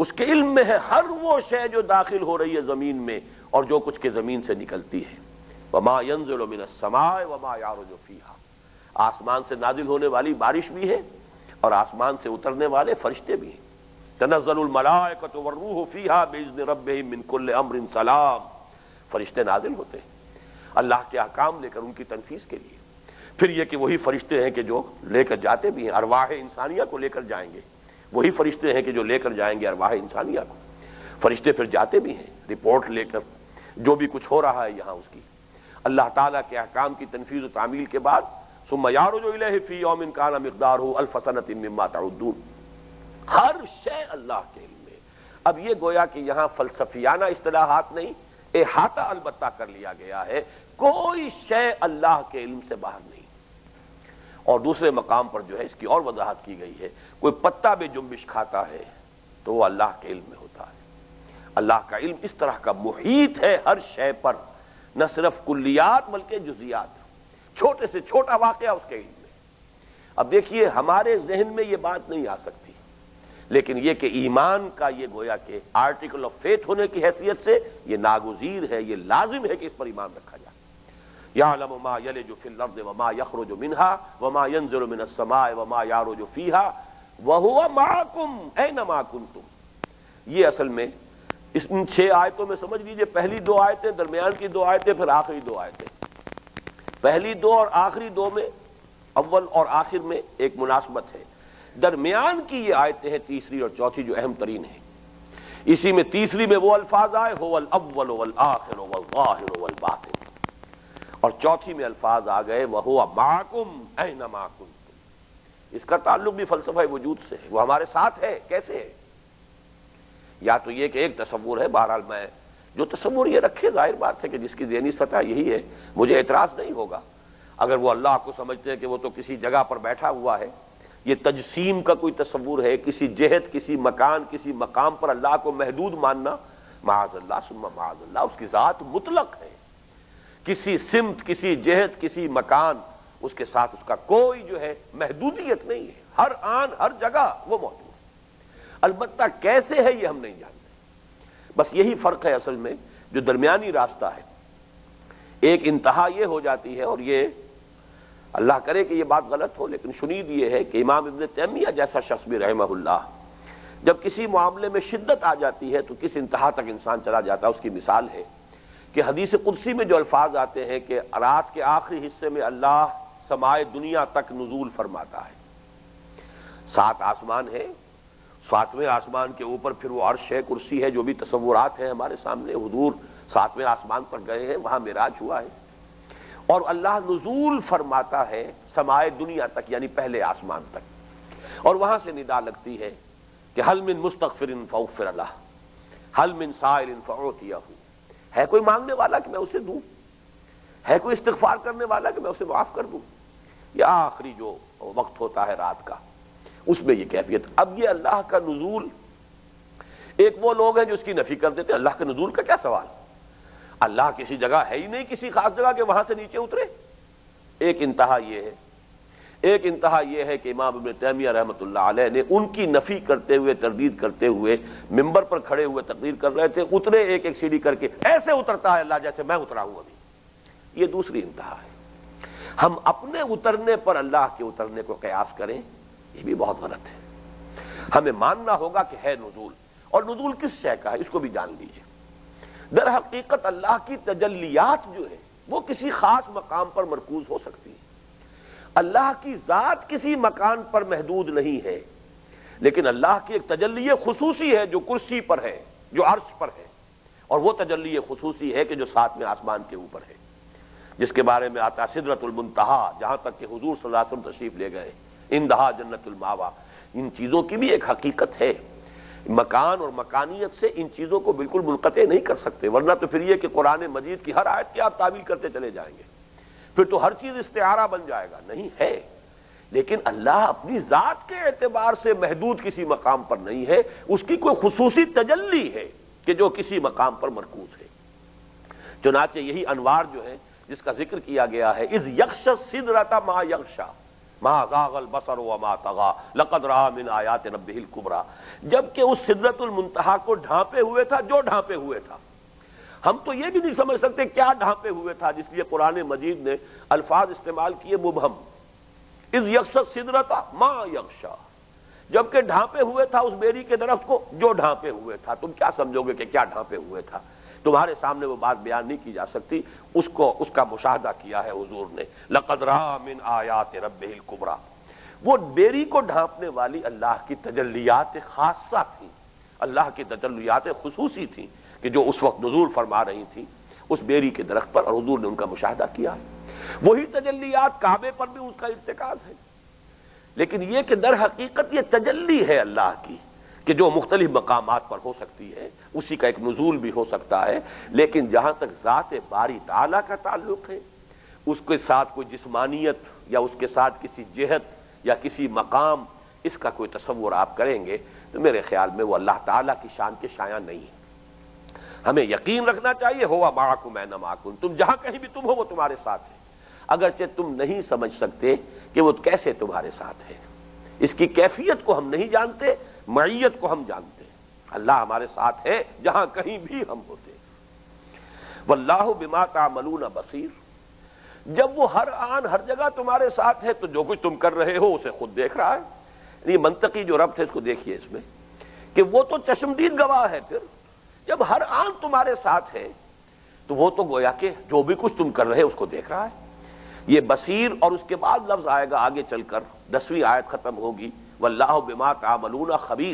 اس کے علم میں ہے ہر وہ شے جو داخل ہو رہی ہے زمین میں اور جو کچھ کے زمین سے نکلتی ہے. وما ينزل من السماء وما يعرج فيها، آسمان سے نازل ہونے والی بارش بھی ہے اور آسمان سے اترنے والے فرشتے بھی ہیں. تنزل الملائکۃ والروح فیہا باذن ربہم من کل امر سلام، فرشتے نازل ہوتے ہیں اللہ کے احکام لے کر ان کی تنفیذ کے لیے. پھر یہ کہ وہی فرشتے ہیں کہ جو لے کر جاتے بھی ہیں، ارواح انسانیہ کو لے کر جائیں گے. وہی فرشتے ہیں کہ جو لے کر جائیں گے ارواح انسانیہ کو. فرشتے پھر جاتے بھی ہیں رپورٹ لے کر جو بھی کچھ ہو رہا ہے یہاں اس کی. اللہ تعالیٰ کے احکام کی تنفیذ و تعمیل کے بعد ثم یعرج الیہ فی یوم کان مقدارہ الف سنۃ مما تعدون، ہر شے اللہ کے علم میں. اب یہ گویا کہ یہاں فلسفیانہ اصطلاحات نہیں، احاطہ البتہ کر لیا گیا ہے، کوئی شے اللہ کے علم سے باہر نہیں. اور دوسرے مقام پر جو ہے اس کی اور وضاحت کی گئی ہے، کوئی پتا بھی جنبش کھاتا ہے تو وہ اللہ کے علم میں ہوتا ہے. اللہ کا علم اس طرح کا محیط ہے ہر شے پر، نہ صرف کلیات بلکہ جزیات، چھوٹے سے چھوٹا واقعہ اس کے علم میں. اب دیکھیے ہمارے ذہن میں یہ بات نہیں آ سکتی، لیکن یہ کہ ایمان کا یہ گویا کہ آرٹیکل آف فیتھ ہونے کی حیثیت سے یہ ناگزیر ہے، یہ لازم ہے کہ اس پر ایمان رکھا جائے. یعلم ما یلج فی الارض وما یخرج منها وما ینزل من السماء وما یعرج فیها وهو معکم اینما کنتم. یہ اصل میں اس ان چھ آیتوں میں سمجھ لیجئے پہلی دو آیتیں، درمیان کی دو آیتیں، پھر آخری دو آیتیں. پہلی دو اور آخری دو میں اول اور آخر میں ایک مناسبت ہے. درمیان کی یہ آیتیں ہیں تیسری اور چوتھی جو اہم ترین ہیں. اسی میں تیسری میں وہ الفاظ آئے هو الاول والآخر والظاہر والباطن، اور چوتھی میں الفاظ آ گئے وَهُوَ مَعَكُمْ أَيْنَمَا كُنتُمْ. اس کا تعلق بھی فلسفہ وجود سے ہے، وہ ہمارے ساتھ ہے. کیسے ہے؟ یا تو یہ کہ ایک تصور ہے، بہرحال میں جو تصور یہ رکھے ظاہر بات ہے کہ جس کی ذہنی سطح یہی ہے مجھے اعتراض نہیں ہوگا اگر وہ اللہ کو سمجھتے ہیں کہ وہ تو کسی جگہ پر بیٹھا ہوا ہے. یہ تجسیم کا کوئی تصور ہے، کسی جہت، کسی مکان، کسی مقام پر اللہ کو محدود ماننا، معاذ اللہ ثم معاذ اللہ. اس کی ذات مطلق ہے، کسی سمت، کسی جہت، کسی مکان اس کے ساتھ اس کا کوئی جو ہے محدودیت نہیں ہے. ہر آن ہر جگہ وہ موجود ہے. البتہ کیسے ہے یہ ہم نہیں جانتے. بس یہی فرق ہے اصل میں جو درمیانی راستہ ہے. ایک انتہا یہ ہو جاتی ہے، اور یہ اللہ کرے کہ یہ بات غلط ہو لیکن شنید یہ ہے کہ امام ابن تیمیہ جیسا شخص بھی رحمہ اللہ جب کسی معاملے میں شدت آ جاتی ہے تو کس انتہا تک انسان چلا جاتا ہے. اس کی مثال ہے کہ حدیث قدسی میں جو الفاظ آتے ہیں کہ رات کے آخری حصے میں اللہ سمائے دنیا تک نزول فرماتا ہے. سات آسمان ہے، ساتویں آسمان کے اوپر پھر وہ عرش ہے، کرسی ہے، جو بھی تصورات ہیں ہمارے سامنے. حضور ساتویں آسمان پر گئے ہیں، وہاں معراج ہوا ہے، اور اللہ نزول فرماتا ہے سمائے دنیا تک یعنی پہلے آسمان تک. اور وہاں سے ندا لگتی ہے کہ حل من مستغفر فاغفر لہ، حل من سائل فاعطیہ. ہے کوئی مانگنے والا کہ میں اسے دوں؟ ہے کوئی استغفار کرنے والا کہ میں اسے معاف کر دوں؟ یہ آخری جو وقت ہوتا ہے رات کا، اس میں یہ کیفیت. اب یہ اللہ کا نزول، ایک وہ لوگ ہیں جو اس کی نفی کر دیتے ہیں. اللہ کے نزول کا کیا سوال؟ اللہ کسی جگہ ہے ہی نہیں، کسی خاص جگہ کہ وہاں سے نیچے اترے. ایک انتہا یہ ہے. ایک انتہا یہ ہے کہ امام ابن تیمیہ رحمۃ اللہ علیہ نے ان کی نفی کرتے ہوئے، تردید کرتے ہوئے ممبر پر کھڑے ہوئے تقریر کر رہے تھے، اترے ایک ایک سیڑھی کر کے، ایسے اترتا ہے اللہ جیسے میں اترا ہوں ابھی. یہ دوسری انتہا ہے. ہم اپنے اترنے پر اللہ کے اترنے کو قیاس کریں، یہ بھی بہت غلط ہے. ہمیں ماننا ہوگا کہ ہے نزول، اور نزول کس شے کا ہے اس کو بھی جان لیجیے. در حقیقت اللہ کی تجلیات جو ہے وہ کسی خاص مقام پر مرکوز ہو سکتی ہے. اللہ کی ذات کسی مکان پر محدود نہیں ہے، لیکن اللہ کی ایک تجلی خصوصی ہے جو کرسی پر ہے، جو عرش پر ہے، اور وہ تجلی خصوصی ہے کہ جو ساتویں آسمان کے اوپر ہے، جس کے بارے میں آتا سدرۃ المنتہا، جہاں تک کہ حضور صلی اللہ علیہ وسلم تشریف لے گئے. اندہا جنت الماوا. ان چیزوں کی بھی ایک حقیقت ہے. مکان اور مکانیت سے ان چیزوں کو بالکل منقطع نہیں کر سکتے، ورنہ تو پھر یہ کہ قرآن مجید کی ہر آیت کی آپ تعویل کرتے چلے جائیں گے، پھر تو ہر چیز استعارہ بن جائے گا. نہیں ہے، لیکن اللہ اپنی ذات کے اعتبار سے محدود کسی مقام پر نہیں ہے. اس کی کوئی خصوصی تجلی ہے کہ جو کسی مقام پر مرکوز ہے. چنانچہ یہی انوار جو ہے جس کا ذکر کیا گیا ہے، اذ یغشی السدرۃ ما یغشی، ما زاغ البصر وما طغى لقد رأى من آیات ربہ الکبریٰ، جبکہ اس سدرۃ المنتہا کو ڈھانپے ہوئے تھا جو ڈھانپے ہوئے تھا۔ ہم تو یہ بھی نہیں سمجھ سکتے کیا ڈھانپے ہوئے تھا، جس لیے قرآن مجید نے الفاظ استعمال کیے مبہم، اذ یغشی السدرۃ ما یغشی، جبکہ ڈھانپے ہوئے تھا اس بیری کے درخت کو جو ڈھانپے ہوئے تھا۔ تم کیا سمجھو گے کہ کیا ڈھانپے ہوئے تھا؟ تمہارے سامنے وہ بات بیان نہیں کی جا سکتی، اس کو اس کا مشاہدہ کیا ہے حضور نے۔ لقد رأى من آیات ربہ الکبریٰ، وہ بیری کو ڈھانپنے والی اللہ کی تجلیات خاصہ تھی، اللہ کی تجلیات خصوصی تھیں کہ جو اس وقت نزول فرما رہی تھی اس بیری کے درخت پر، اور حضور نے ان کا مشاہدہ کیا۔ وہی تجلیات کعبے پر بھی اس کا ارتکاز ہے، لیکن یہ کہ در حقیقت یہ تجلی ہے اللہ کی کہ جو مختلف مقامات پر ہو سکتی ہے، اسی کا ایک نزول بھی ہو سکتا ہے، لیکن جہاں تک ذات باری تعالیٰ کا تعلق ہے، اس کے ساتھ کوئی جسمانیت یا اس کے ساتھ کسی جہت یا کسی مقام، اس کا کوئی تصور آپ کریں گے تو میرے خیال میں وہ اللہ تعالیٰ کی شان کے شایع نہیں ہے۔ ہمیں یقین رکھنا چاہیے ہوا معکم اینما کنتم، تم جہاں کہیں بھی تم ہو وہ تمہارے ساتھ ہے، اگرچہ تم نہیں سمجھ سکتے کہ وہ کیسے تمہارے ساتھ ہے، اس کی کیفیت کو ہم نہیں جانتے، معیت کو ہم جانتے ہیں۔ اللہ ہمارے ساتھ ہے جہاں کہیں بھی ہم ہوتے۔ واللہ بما تعملون بصیر، جب وہ ہر آن ہر جگہ تمہارے ساتھ ہے تو جو کچھ تم کر رہے ہو اسے خود دیکھ رہا ہے۔ یہ منطقی جو ربط ہے اس کو دیکھیے اس میں کہ وہ تو چشمدید گواہ ہے، پھر جب ہر آن تمہارے ساتھ ہے تو وہ تو گویا کہ جو بھی کچھ تم کر رہے اس کو دیکھ رہا ہے۔ یہ بصیر، اور اس کے بعد لفظ آئے گا آگے چل کر، دسویں آیت ختم ہوگی واللہ بما تعملون خبیر۔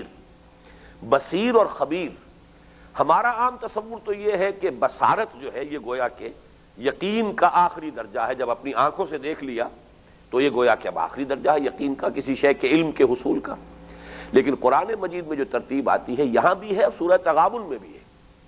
بصیر اور خبیر، ہمارا عام تصور تو یہ ہے کہ بصارت جو ہے یہ گویا کہ یقین کا آخری درجہ ہے، جب اپنی آنکھوں سے دیکھ لیا تو یہ گویا کہ اب آخری درجہ ہے یقین کا، کسی شے کے علم کے حصول کا۔ لیکن قرآن مجید میں جو ترتیب آتی ہے یہاں بھی ہے، سورہ تغابن میں بھی ہے،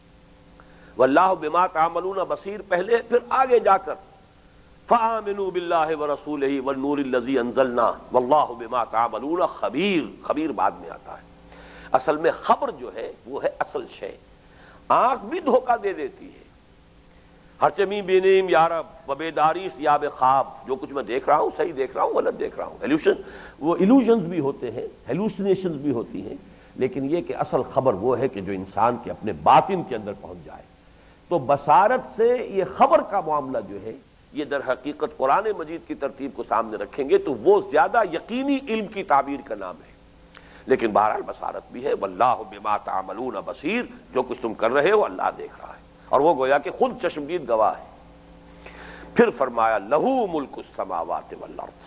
واللہ بما تعملون بصیر پہلے، پھر آگے جا کر فآمنوا باللہ ورسولہ والنور الذی انزلنا واللہ بما تعملون خبیر، خبیر بعد میں آتا ہے۔ اصل میں خبر جو ہے وہ ہے اصل شے، آنکھ بھی دھوکہ دے دیتی ہے، ہر چمی بینیم یارب و بیداری سیاب خواب، جو کچھ میں دیکھ رہا ہوں صحیح دیکھ رہا ہوں غلط دیکھ رہا ہوں، ایلوشن وہ ایلوژنز بھی ہوتے ہیں، ہیلوسینیشنز بھی ہوتی ہیں، لیکن یہ کہ اصل خبر وہ ہے کہ جو انسان کے اپنے باطن کے اندر پہنچ جائے۔ تو بصارت سے یہ خبر کا معاملہ جو ہے یہ در حقیقت قرآن مجید کی ترتیب کو سامنے رکھیں گے تو وہ زیادہ یقینی علم کی تعبیر کا نام ہے، لیکن بہرحال بصارت بھی ہے، واللہ بما تعملون بصیر، جو کچھ تم کر رہے ہو اللہ دیکھ رہا ہے، اور وہ گویا کہ خود چشمدید گواہ ہے۔ پھر فرمایا لہو ملک السماوات والارض،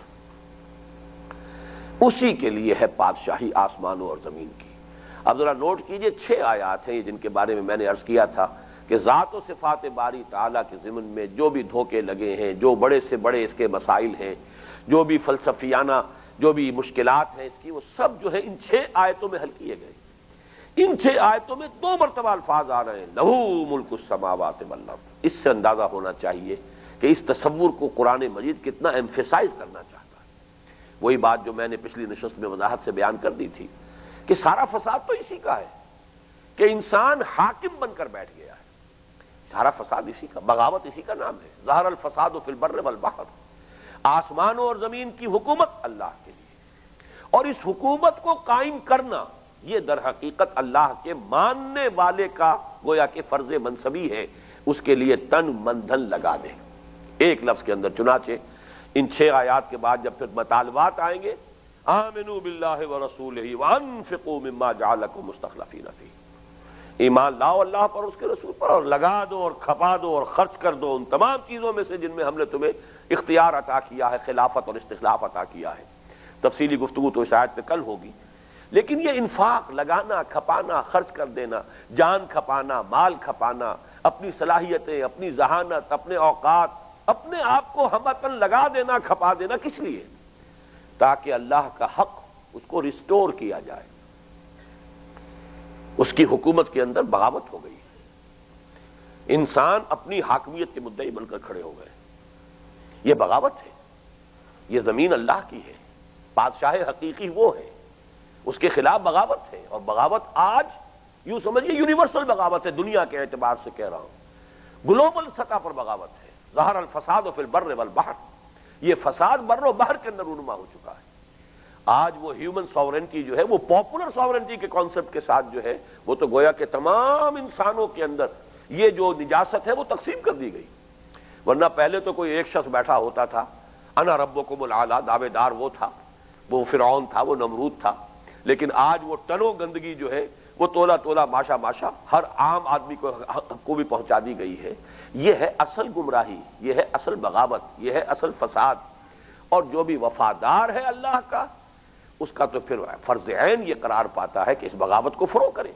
اسی کے لیے ہے بادشاہی آسمانوں اور زمین کی۔ اب ذرا نوٹ کیجئے، چھ آیات ہیں جن کے بارے میں میں نے عرض کیا تھا کہ ذات و صفات باری تعالیٰ کے ضمن میں جو بھی دھوکے لگے ہیں، جو بڑے سے بڑے اس کے مسائل ہیں، جو بھی فلسفیانہ جو بھی مشکلات ہیں اس کی، وہ سب جو ہے ان چھ آیتوں میں حل کیے گئے۔ ان چھ آیتوں میں دو مرتبہ الفاظ آ رہے ہیں لہو ملک السماوات والارض۔ اس سے اندازہ ہونا چاہیے کہ اس تصور کو قرآن مجید کتنا ایمفیسائز کرنا چاہتا ہے۔ وہی بات جو میں نے پچھلی نشست میں وضاحت سے بیان کر دی تھی کہ سارا فساد تو اسی کا ہے کہ انسان حاکم بن کر بیٹھ گیا ہے، سارا فساد اسی کا، بغاوت اسی کا نام ہے۔ ظہر الفساد فی البر والبحر، آسمانوں اور زمین کی حکومت اللہ کے لیے، اور اس حکومت کو قائم کرنا یہ در حقیقت اللہ کے ماننے والے کا گویا کہ فرض منصبی ہے، اس کے لیے تن من دھن لگا دے ایک لفظ کے اندر۔ چنانچہ ان چھ آیات کے بعد جب پھر مطالبات آئیں گے آمنوا باللہ ورسولہ وانفقوا مما جعلکم مستخلفین فیہ، ایمان لاؤ اللہ پر اس کے رسول پر اور لگا دو اور کھپا دو اور خرچ کر دو ان تمام چیزوں میں سے جن میں ہم نے تمہیں اختیار عطا کیا ہے، خلافت اور استخلاف عطا کیا ہے۔ تفصیلی گفتگو تو اس آیت پہ کل ہوگی، لیکن یہ انفاق، لگانا، کھپانا، خرچ کر دینا، جان کھپانا، مال کھپانا، اپنی صلاحیتیں، اپنی ذہانت، اپنے اوقات، اپنے آپ کو ہمتن لگا دینا، کھپا دینا، کس لیے؟ تاکہ اللہ کا حق اس کو ریسٹور کیا جائے۔ اس کی حکومت کے اندر بغاوت ہو گئی، انسان اپنی حاکمیت کے مدعی بن کر کھڑے ہو گئے، یہ بغاوت ہے۔ یہ زمین اللہ کی ہے، بادشاہ حقیقی وہ ہے، اس کے خلاف بغاوت ہے، اور بغاوت آج یوں سمجھئے یونیورسل بغاوت ہے، دنیا کے اعتبار سے کہہ رہا ہوں، گلوبل سطح پر بغاوت ہے۔ ظہر الفساد فی البر والبحر، یہ فساد بر و بحر کے اندر رونما ہو چکا ہے۔ آج وہ ہیومن ساورنٹی جو ہے وہ پاپولر ساورنٹی کے کانسیپٹ کے ساتھ جو ہے وہ تو گویا کہ تمام انسانوں کے اندر یہ جو نجاست ہے وہ تقسیم کر دی گئی۔ ورنہ پہلے تو کوئی ایک شخص بیٹھا ہوتا تھا، انا ربکم الاعلی، دعوے دار وہ تھا، وہ فرعون تھا، وہ نمرود تھا۔ لیکن آج وہ ٹنوں گندگی جو ہے وہ تولا تولا ماشا ماشا ہر عام آدمی کو کو بھی پہنچا دی گئی ہے۔ یہ ہے اصل گمراہی، یہ ہے اصل بغاوت، یہ ہے اصل فساد۔ اور جو بھی وفادار ہے اللہ کا، اس کا تو پھر فرض عین یہ قرار پاتا ہے کہ اس بغاوت کو فروغ کرے،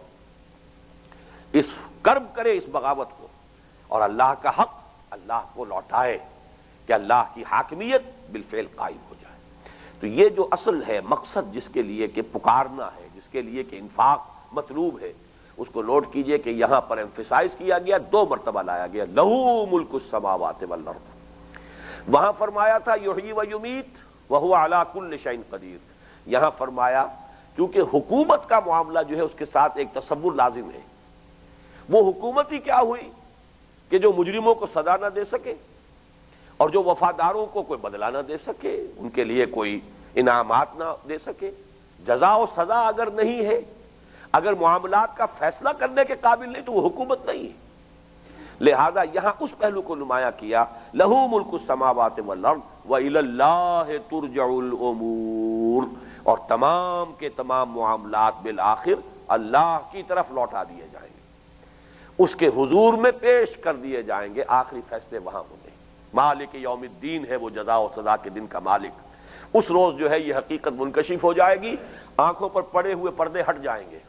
اس کرب کرے اس بغاوت کو، اور اللہ کا حق اللہ کو لوٹائے کہ اللہ کی حاکمیت بالفعل قائم ہو جائے۔ تو یہ جو اصل ہے مقصد جس کے لیے کہ پکارنا ہے، جس کے لیے کہ انفاق مطلوب ہے، اس کو نوٹ کیجئے کہ یہاں پر ایمفیسائز کیا گیا، دو مرتبہ لایا گیا، لہو ملک السماوات والارض۔ وہاں فرمایا تھا یحیی و یمیت وہو علی کل شیء قدیر۔ یہاں فرمایا کیونکہ حکومت کا معاملہ جو ہے اس کے ساتھ ایک تصور لازم ہے۔ وہ حکومت ہی کیا ہوئی کہ جو مجرموں کو سزا نہ دے سکے اور جو وفاداروں کو کوئی بدلہ نہ دے سکے، ان کے لیے کوئی انعامات نہ دے سکے۔ جزا و سزا اگر نہیں ہے، اگر معاملات کا فیصلہ کرنے کے قابل نہیں تو وہ حکومت نہیں ہے۔ لہذا یہاں اس پہلو کو نمایاں کیا، لہو ملک السماوات والارض وإلی اللہ ترجع الامور، اور تمام کے تمام معاملات بالآخر اللہ کی طرف لوٹا دیے جائیں گے، اس کے حضور میں پیش کر دیے جائیں گے، آخری فیصلے وہاں ہوں گے۔ مالک یوم الدین ہے وہ جزا و سزا کے دن کا مالک۔ اس روز جو ہے یہ حقیقت منکشف ہو جائے گی، آنکھوں پر پڑے ہوئے پردے ہٹ جائیں گے۔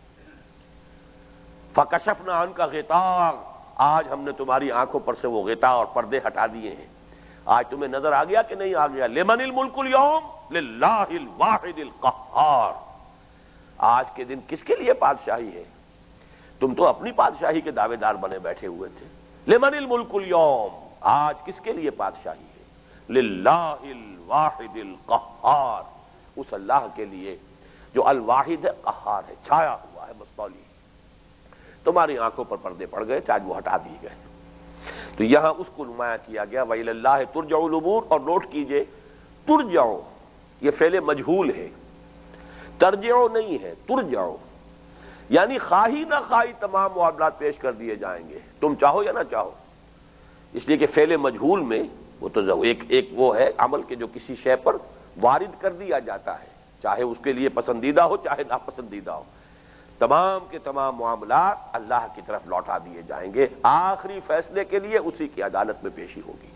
فَكَشَفْنَا عَنْكَ غِطَاءَ، آج ہم نے تمہاری آنکھوں پر سے وہ غطاء اور پردے ہٹا دیے ہیں۔ آج تمہیں نظر آ گیا کہ نہیں آ گیا؟ لِمَنِ الْمُلْكُ الْيَوْمِ لِلَّهِ الْوَاحِدِ الْقَهَّارِ۔ آج کے دن کس کے لیے بادشاہی ہے؟ تم تو اپنی بادشاہی کے دعوے دار بنے بیٹھے ہوئے تھے۔ لِمَنِ الْمُلْكُ الْيَوْمِ، آج کس کے لیے بادشاہی ہے؟ لِلَّهِ الْوَاحِدِ الْقَهَّارِ، اس اللہ کے لیے جو الواحد ہے، قہار ہے، چھایا ہوا ہے، مستولی۔ تمہاری آنکھوں پر پردے پڑ گئے تھے، آج وہ ہٹا دیے گئے۔ تو یہاں اس کو نمایاں کیا گیا، وَإِلَى اللَّهِ تُرْجَعُ الْأُمُورُ، اور نوٹ کیجئے ترجعو یہ فعل مجہول ہے، ترجعو نہیں ہے، ترجعو یعنی خواہی نہ خواہی تمام معاملات پیش کر دیے جائیں گے، تم چاہو یا نہ چاہو۔ اس لیے کہ فعل مجہول میں وہ تو ایک ایک وہ ہے عمل کے جو کسی شے پر وارد کر دیا جاتا ہے، چاہے اس کے لیے پسندیدہ ہو چاہے ناپسندیدہ ہو، تمام کے تمام معاملات اللہ کی طرف لوٹا دیے جائیں گے، آخری فیصلے کے لیے اسی کی عدالت میں پیشی ہوگی۔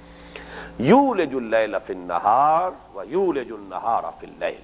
یولج اللیل فی النہار ویولج النہار فی اللیل۔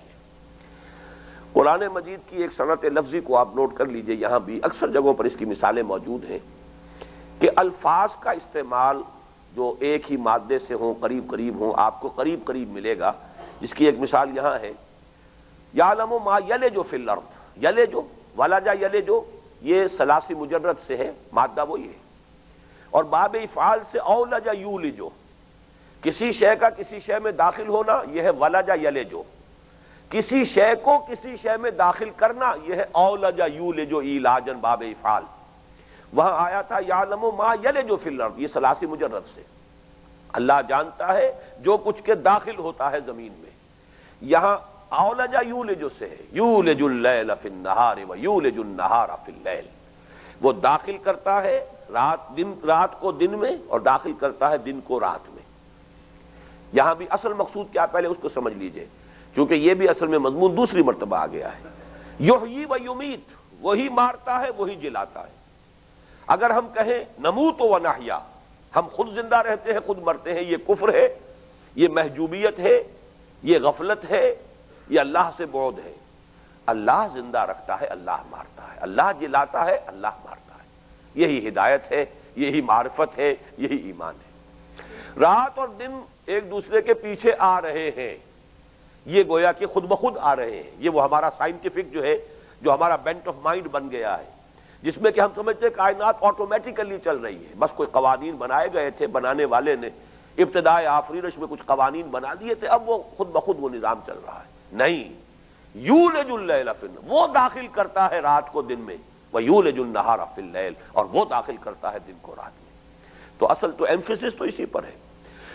قرآن مجید کی ایک صنعت لفظی کو آپ نوٹ کر لیجئے، یہاں بھی اکثر جگہوں پر اس کی مثالیں موجود ہیں کہ الفاظ کا استعمال جو ایک ہی مادے سے ہوں، قریب قریب ہوں، آپ کو قریب قریب ملے گا، جس کی ایک مثال یہاں ہے، یعلم ما یلج فی الارض، یلج ولج یلج یہ ثلاثی مجرد سے ہے، مادہ وہی ہے، اور باب افعال سے اولج یولج، کسی شے کا کسی شے میں داخل ہونا یہ ہے ولج یلج، کسی شے کو کسی شے میں داخل کرنا یہ ہے اولج یولج ایلاجن باب افعال۔ وہاں آیا تھا یعلم ما یلج فی الارض، یہ ثلاثی مجرد سے، اللہ جانتا ہے جو کچھ کے داخل ہوتا ہے زمین میں۔ یہاں اولج یولج سے ہے، یولج اللیل فی النہار ویولج النہار فی اللیل، وہ داخل کرتا ہے رات دن رات کو دن میں اور داخل کرتا ہے دن کو رات میں۔ یہاں بھی اصل مقصود کیا پہلے اس کو سمجھ لیجئے، کیونکہ یہ بھی اصل میں مضمون دوسری مرتبہ آ گیا ہے۔ یحیی و یمیت، وہی مارتا ہے وہی جلاتا ہے۔ اگر ہم کہیں نموت و نحیا، ہم خود زندہ رہتے ہیں خود مرتے ہیں، یہ کفر ہے، یہ محجوبیت ہے، یہ غفلت ہے، یہ اللہ سے بعد ہے۔ اللہ زندہ رکھتا ہے، اللہ مارتا ہے، اللہ جلاتا ہے، اللہ مارتا ہے۔ یہی ہدایت ہے، یہی معرفت ہے، یہی ایمان ہے۔ رات اور دن ایک دوسرے کے پیچھے آ رہے ہیں، یہ گویا کہ خود بخود آ رہے ہیں۔ یہ وہ ہمارا سائنٹیفک جو ہے، جو ہمارا بینٹ آف مائنڈ بن گیا ہے، جس میں کہ ہم سمجھتے ہیں کائنات آٹومیٹیکلی چل رہی ہے، بس کوئی قوانین بنائے گئے تھے، بنانے والے نے ابتدائے آفرینش میں کچھ قوانین بنا دیے تھے، اب وہ خود بخود وہ نظام چل رہا ہے۔ نہیں، یولج اللیل فی النہار، وہ داخل کرتا ہے رات کو دن میں، ویولج النہار فی اللیل، اور وہ داخل کرتا ہے دن کو رات میں۔ تو اصل تو ایمفیسس تو اسی پر ہے۔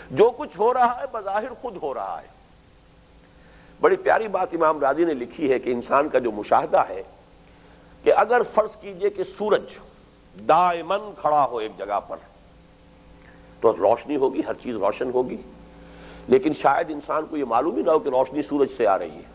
جو کچھ ہو رہا ہے بظاہر خود ہو رہا ہے۔ بڑی پیاری بات امام راضی نے لکھی ہے کہ انسان کا جو مشاہدہ ہے کہ اگر فرض کیجئے کہ سورج دائماً کھڑا ہو ایک جگہ پر تو روشنی ہوگی، ہر چیز روشن ہوگی، لیکن شاید انسان کو یہ معلوم ہی نہ ہو کہ روشنی سورج سے آ رہی ہے،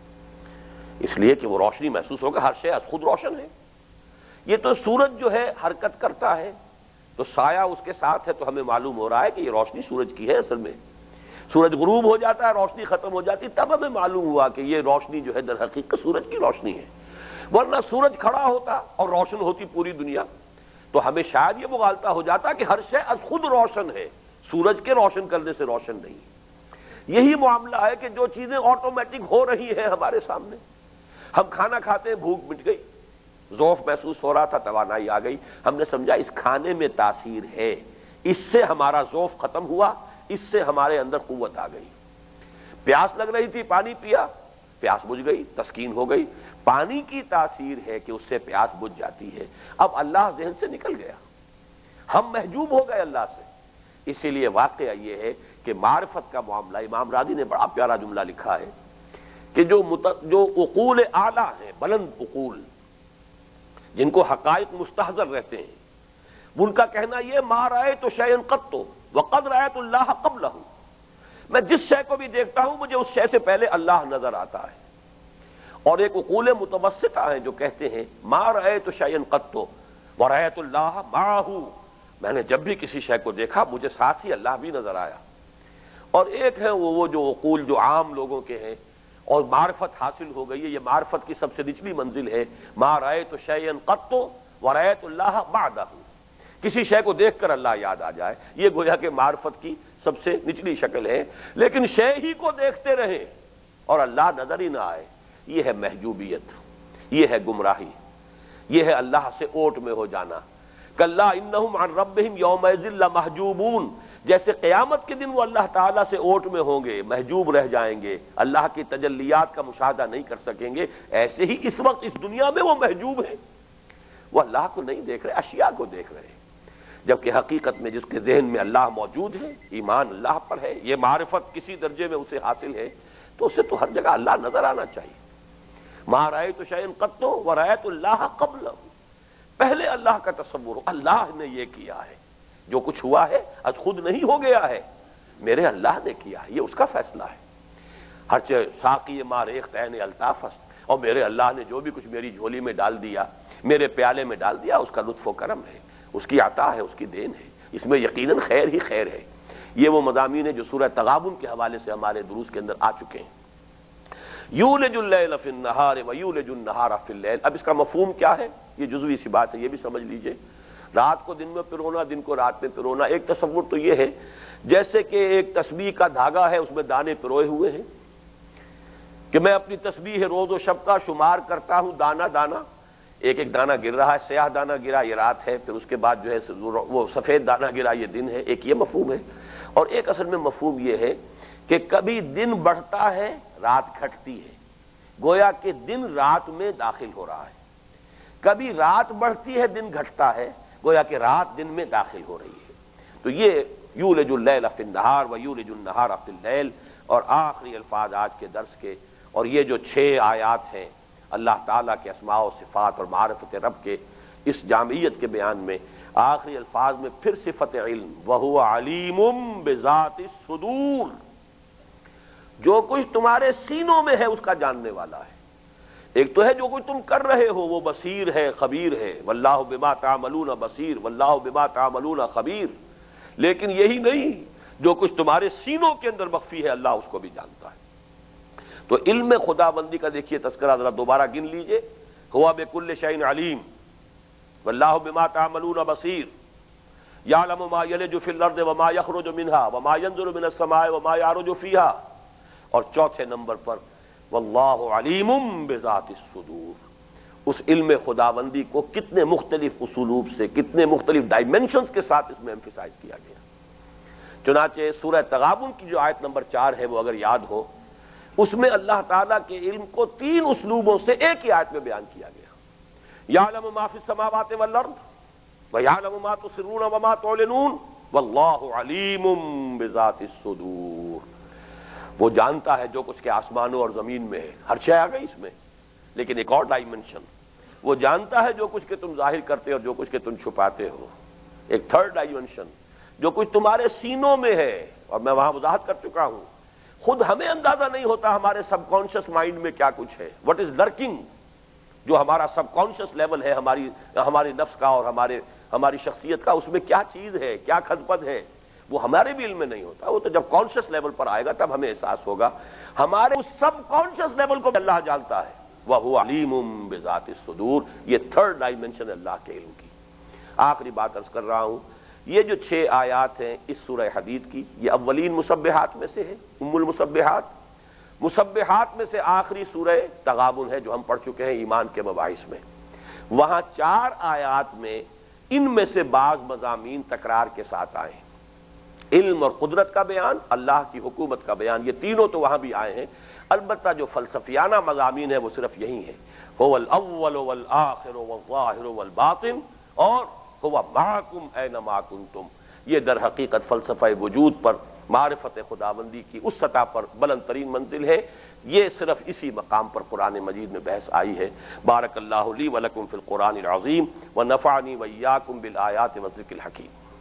اس لیے کہ وہ روشنی محسوس ہوگا، ہر شے خود روشن ہے۔ یہ تو سورج جو ہے حرکت کرتا ہے تو سایہ اس کے ساتھ ہے، تو ہمیں معلوم ہو رہا ہے کہ یہ روشنی سورج کی ہے۔ اصل میں سورج غروب ہو جاتا ہے، روشنی ختم ہو جاتی، تب ہمیں معلوم ہوا کہ یہ روشنی جو ہے در حقیقت سورج کی روشنی ہے، ورنہ سورج کھڑا ہوتا اور روشن ہوتی پوری دنیا تو ہمیں شاید یہ مغالطہ ہو جاتا کہ ہر شے از خود روشن ہے، سورج کے روشن کرنے سے روشن نہیں۔ یہی معاملہ ہے کہ جو چیزیں آٹومیٹک ہو رہی ہیں ہمارے سامنے، ہم کھانا کھاتے ہیں، بھوک مٹ گئی، ذوف محسوس ہو رہا تھا، توانائی آ گئی، ہم نے سمجھا اس کھانے میں تاثیر ہے، اس سے ہمارا ذوف ختم ہوا، اس سے ہمارے اندر قوت آ گئی۔ پیاس لگ رہی تھی، پانی پیا، پیاس بجھ گئی، تسکین ہو گئی۔ پانی کی تاثیر ہے کہ اس سے پیاس بجھ جاتی ہے۔ اب اللہ ذہن سے نکل گیا، ہم محجوب ہو گئے اللہ سے۔ اسی لیے واقعہ یہ ہے کہ معرفت کا معاملہ، امام راضی نے بڑا پیارا جملہ لکھا ہے کہ جو مت... جو عقول اعلیٰ ہیں، بلند عقول، جن کو حقائق مستحضر رہتے ہیں، ان کا کہنا یہ ما رأیت شیئا قط وقد رأیت اللہ قبلہ، میں جس شے کو بھی دیکھتا ہوں مجھے اس شے سے پہلے اللہ نظر آتا ہے۔ اور ایک عقول متوسطہ ہیں جو کہتے ہیں ما رأیت شیئا قط ورأیت اللہ معہ، میں نے جب بھی کسی شے کو دیکھا مجھے ساتھ ہی اللہ بھی نظر آیا۔ اور ایک ہے وہ وہ جو عقول جو عام لوگوں کے ہیں اور معرفت حاصل ہو گئی ہے، یہ معرفت کی سب سے نچلی منزل ہے، ما رأیت شیئا قط ورأیت اللہ بعدہ، کسی شے کو دیکھ کر اللہ یاد آ جائے، یہ گویا کہ معرفت کی سب سے نچلی شکل ہے۔ لیکن شے ہی کو دیکھتے رہیں اور اللہ نظر ہی نہ آئے، یہ ہے محجوبیت، یہ ہے گمراہی، یہ ہے اللہ سے اوٹ میں ہو جانا۔ کلا انہم عن ربہم یومئذ لمحجوبون، جیسے قیامت کے دن وہ اللہ تعالیٰ سے اوٹ میں ہوں گے، محجوب رہ جائیں گے، اللہ کی تجلیات کا مشاہدہ نہیں کر سکیں گے، ایسے ہی اس وقت اس دنیا میں وہ محجوب ہیں، وہ اللہ کو نہیں دیکھ رہے، اشیاء کو دیکھ رہے ہیں، جبکہ حقیقت میں جس کے ذہن میں اللہ موجود ہے، ایمان اللہ پر ہے، یہ معرفت کسی درجے میں اسے حاصل ہے، تو اسے تو ہر جگہ اللہ نظر آنا چاہیے۔ ما رأیت شیئا قط ورأیت اللہ قبلہ، پہلے اللہ کا تصور ہو، اللہ نے یہ کیا ہے، جو کچھ ہوا ہے از خود نہیں ہو گیا ہے، میرے اللہ نے کیا ہے، یہ اس کا فیصلہ ہے۔ ہر چیز ساقی ما ریخت عین الطاف است، اور میرے اللہ نے جو بھی کچھ میری جھولی میں ڈال دیا، میرے پیالے میں ڈال دیا، اس کا لطف و کرم ہے، اس کی عطا ہے، اس کی دین ہے، اس میں یقیناً خیر ہی خیر ہے۔ یہ وہ مضامین ہیں جو سورہ تغابن کے حوالے سے ہمارے دروس کے اندر آ چکے ہیں۔ یولج اللیل فی النہار ویولج النہار فی اللیل، اب اس کا مفہوم کیا ہے؟ یہ جزوی سی بات ہے، یہ بھی سمجھ لیجئے، رات کو دن میں پرونا، دن کو رات میں پرونا۔ ایک تصور تو یہ ہے جیسے کہ ایک تسبیح کا دھاگا ہے، اس میں دانے پروئے ہوئے ہیں، کہ میں اپنی تسبیح روز و شب کا شمار کرتا ہوں دانا دانا، ایک ایک دانہ گر رہا ہے، سیاہ دانہ گرا یہ رات ہے، پھر اس کے بعد جو ہے وہ سفید دانہ گرا یہ دن ہے، ایک یہ مفہوم ہے۔ اور ایک اصل میں مفہوم یہ ہے کہ کبھی دن بڑھتا ہے، رات گھٹتی ہے، گویا کہ دن رات میں داخل ہو رہا ہے، کبھی رات بڑھتی ہے، دن گھٹتا ہے، گویا کہ رات دن میں داخل ہو رہی ہے۔ تو یہ یولج اللیل فی النہار ویولج النہار فی اللیل، اور آخری الفاظ آج کے درس کے، اور یہ جو چھ آیات ہیں اللہ تعالیٰ کے اسماء و صفات اور معرفت رب کے اس جامعیت کے بیان میں، آخری الفاظ میں پھر صفت علم، وَهُوَ عَلِيمٌ بِذَاتِ الصُّدُورِ، جو کچھ تمہارے سینوں میں ہے اس کا جاننے والا ہے۔ ایک تو ہے جو کچھ تم کر رہے ہو وہ بصیر ہے، خبیر ہے، واللہ بما تعملون بصیر واللہ بما تعملون خبیر، لیکن یہی نہیں، جو کچھ تمہارے سینوں کے اندر مخفی ہے اللہ اس کو بھی جانتا ہے۔ تو علم خدا بندی کا دیکھیے تذکرہ ذرا دوبارہ گن لیجئے، ہوا بکل شیء علیم واللہ بما تعملون بصیر، یعلم ما یلج فی الارض وما یخرج منها وما ينزل من السماء وما یعرج فیها، اور چوتھے نمبر پر واللہ علیم بذات الصدور، اس علم خداوندی کو کتنے مختلف اسلوب سے، کتنے مختلف ڈائمنشنز کے ساتھ اس میں ایمفیسائز کیا گیا۔ چنانچہ سورہ تغابن کی جو آیت نمبر چار ہے وہ اگر یاد ہو، اس میں اللہ تعالیٰ کے علم کو تین اسلوبوں سے ایک ہی آیت میں بیان کیا گیا، یعلم ما فی السماوات والارض ویعلم ما تسرون وما تعلنون واللہ علیم بذات الصدور، وہ جانتا ہے جو کچھ کے آسمانوں اور زمین میں ہے، ہر شے آ گئی اس میں، لیکن ایک اور ڈائمنشن، وہ جانتا ہے جو کچھ کے تم ظاہر کرتے اور جو کچھ کے تم چھپاتے ہو، ایک تھرڈ ڈائمنشن جو کچھ تمہارے سینوں میں ہے، اور میں وہاں وضاحت کر چکا ہوں، خود ہمیں اندازہ نہیں ہوتا ہمارے سب کانشیس مائنڈ میں کیا کچھ ہے، واٹ از لرکنگ، جو ہمارا سب کانشیس لیول ہے ہماری ہمارے نفس کا اور ہمارے ہماری شخصیت کا، اس میں کیا چیز ہے، کیا کھدپد ہے، وہ ہمارے بھی علم میں نہیں ہوتا، وہ تو جب کانشیس لیول پر آئے گا تب ہمیں احساس ہوگا۔ ہمارے اس سب کانشیس لیول کو اللہ جانتا ہے، وَهُوَ عَلِيمٌ بِذَاتِ الصُّدُورِ، یہ تھرڈ ڈائمنشن اللہ کے علم کی۔ آخری بات عرض کر رہا ہوں، یہ جو چھ آیات ہیں اس سورہ حدید کی، یہ اولین مسبحات میں سے ہے، ام المسبحات، مسبحات میں سے آخری سورہ تغابن ہے جو ہم پڑھ چکے ہیں ایمان کے مباحث میں۔ وہاں چار آیات میں ان میں سے بعض مضامین تکرار کے ساتھ آئے ہیں، علم اور قدرت کا بیان، اللہ کی حکومت کا بیان، یہ تینوں تو وہاں بھی آئے ہیں، البتہ جو فلسفیانہ مضامین ہے وہ صرف یہی ہے، هو الاول والآخر والظاہر والباطن اور هو معکم اینما کنتم، یہ در حقیقت فلسفہ وجود پر، معرفت خداوندی کی اس سطح پر بلند ترین منزل ہے، یہ صرف اسی مقام پر قرآن مجید میں بحث آئی ہے۔ بارک اللہ لی ولکم فی القرآن العظیم ونفعنی وإیاکم بالآیات والذکر الحکیم۔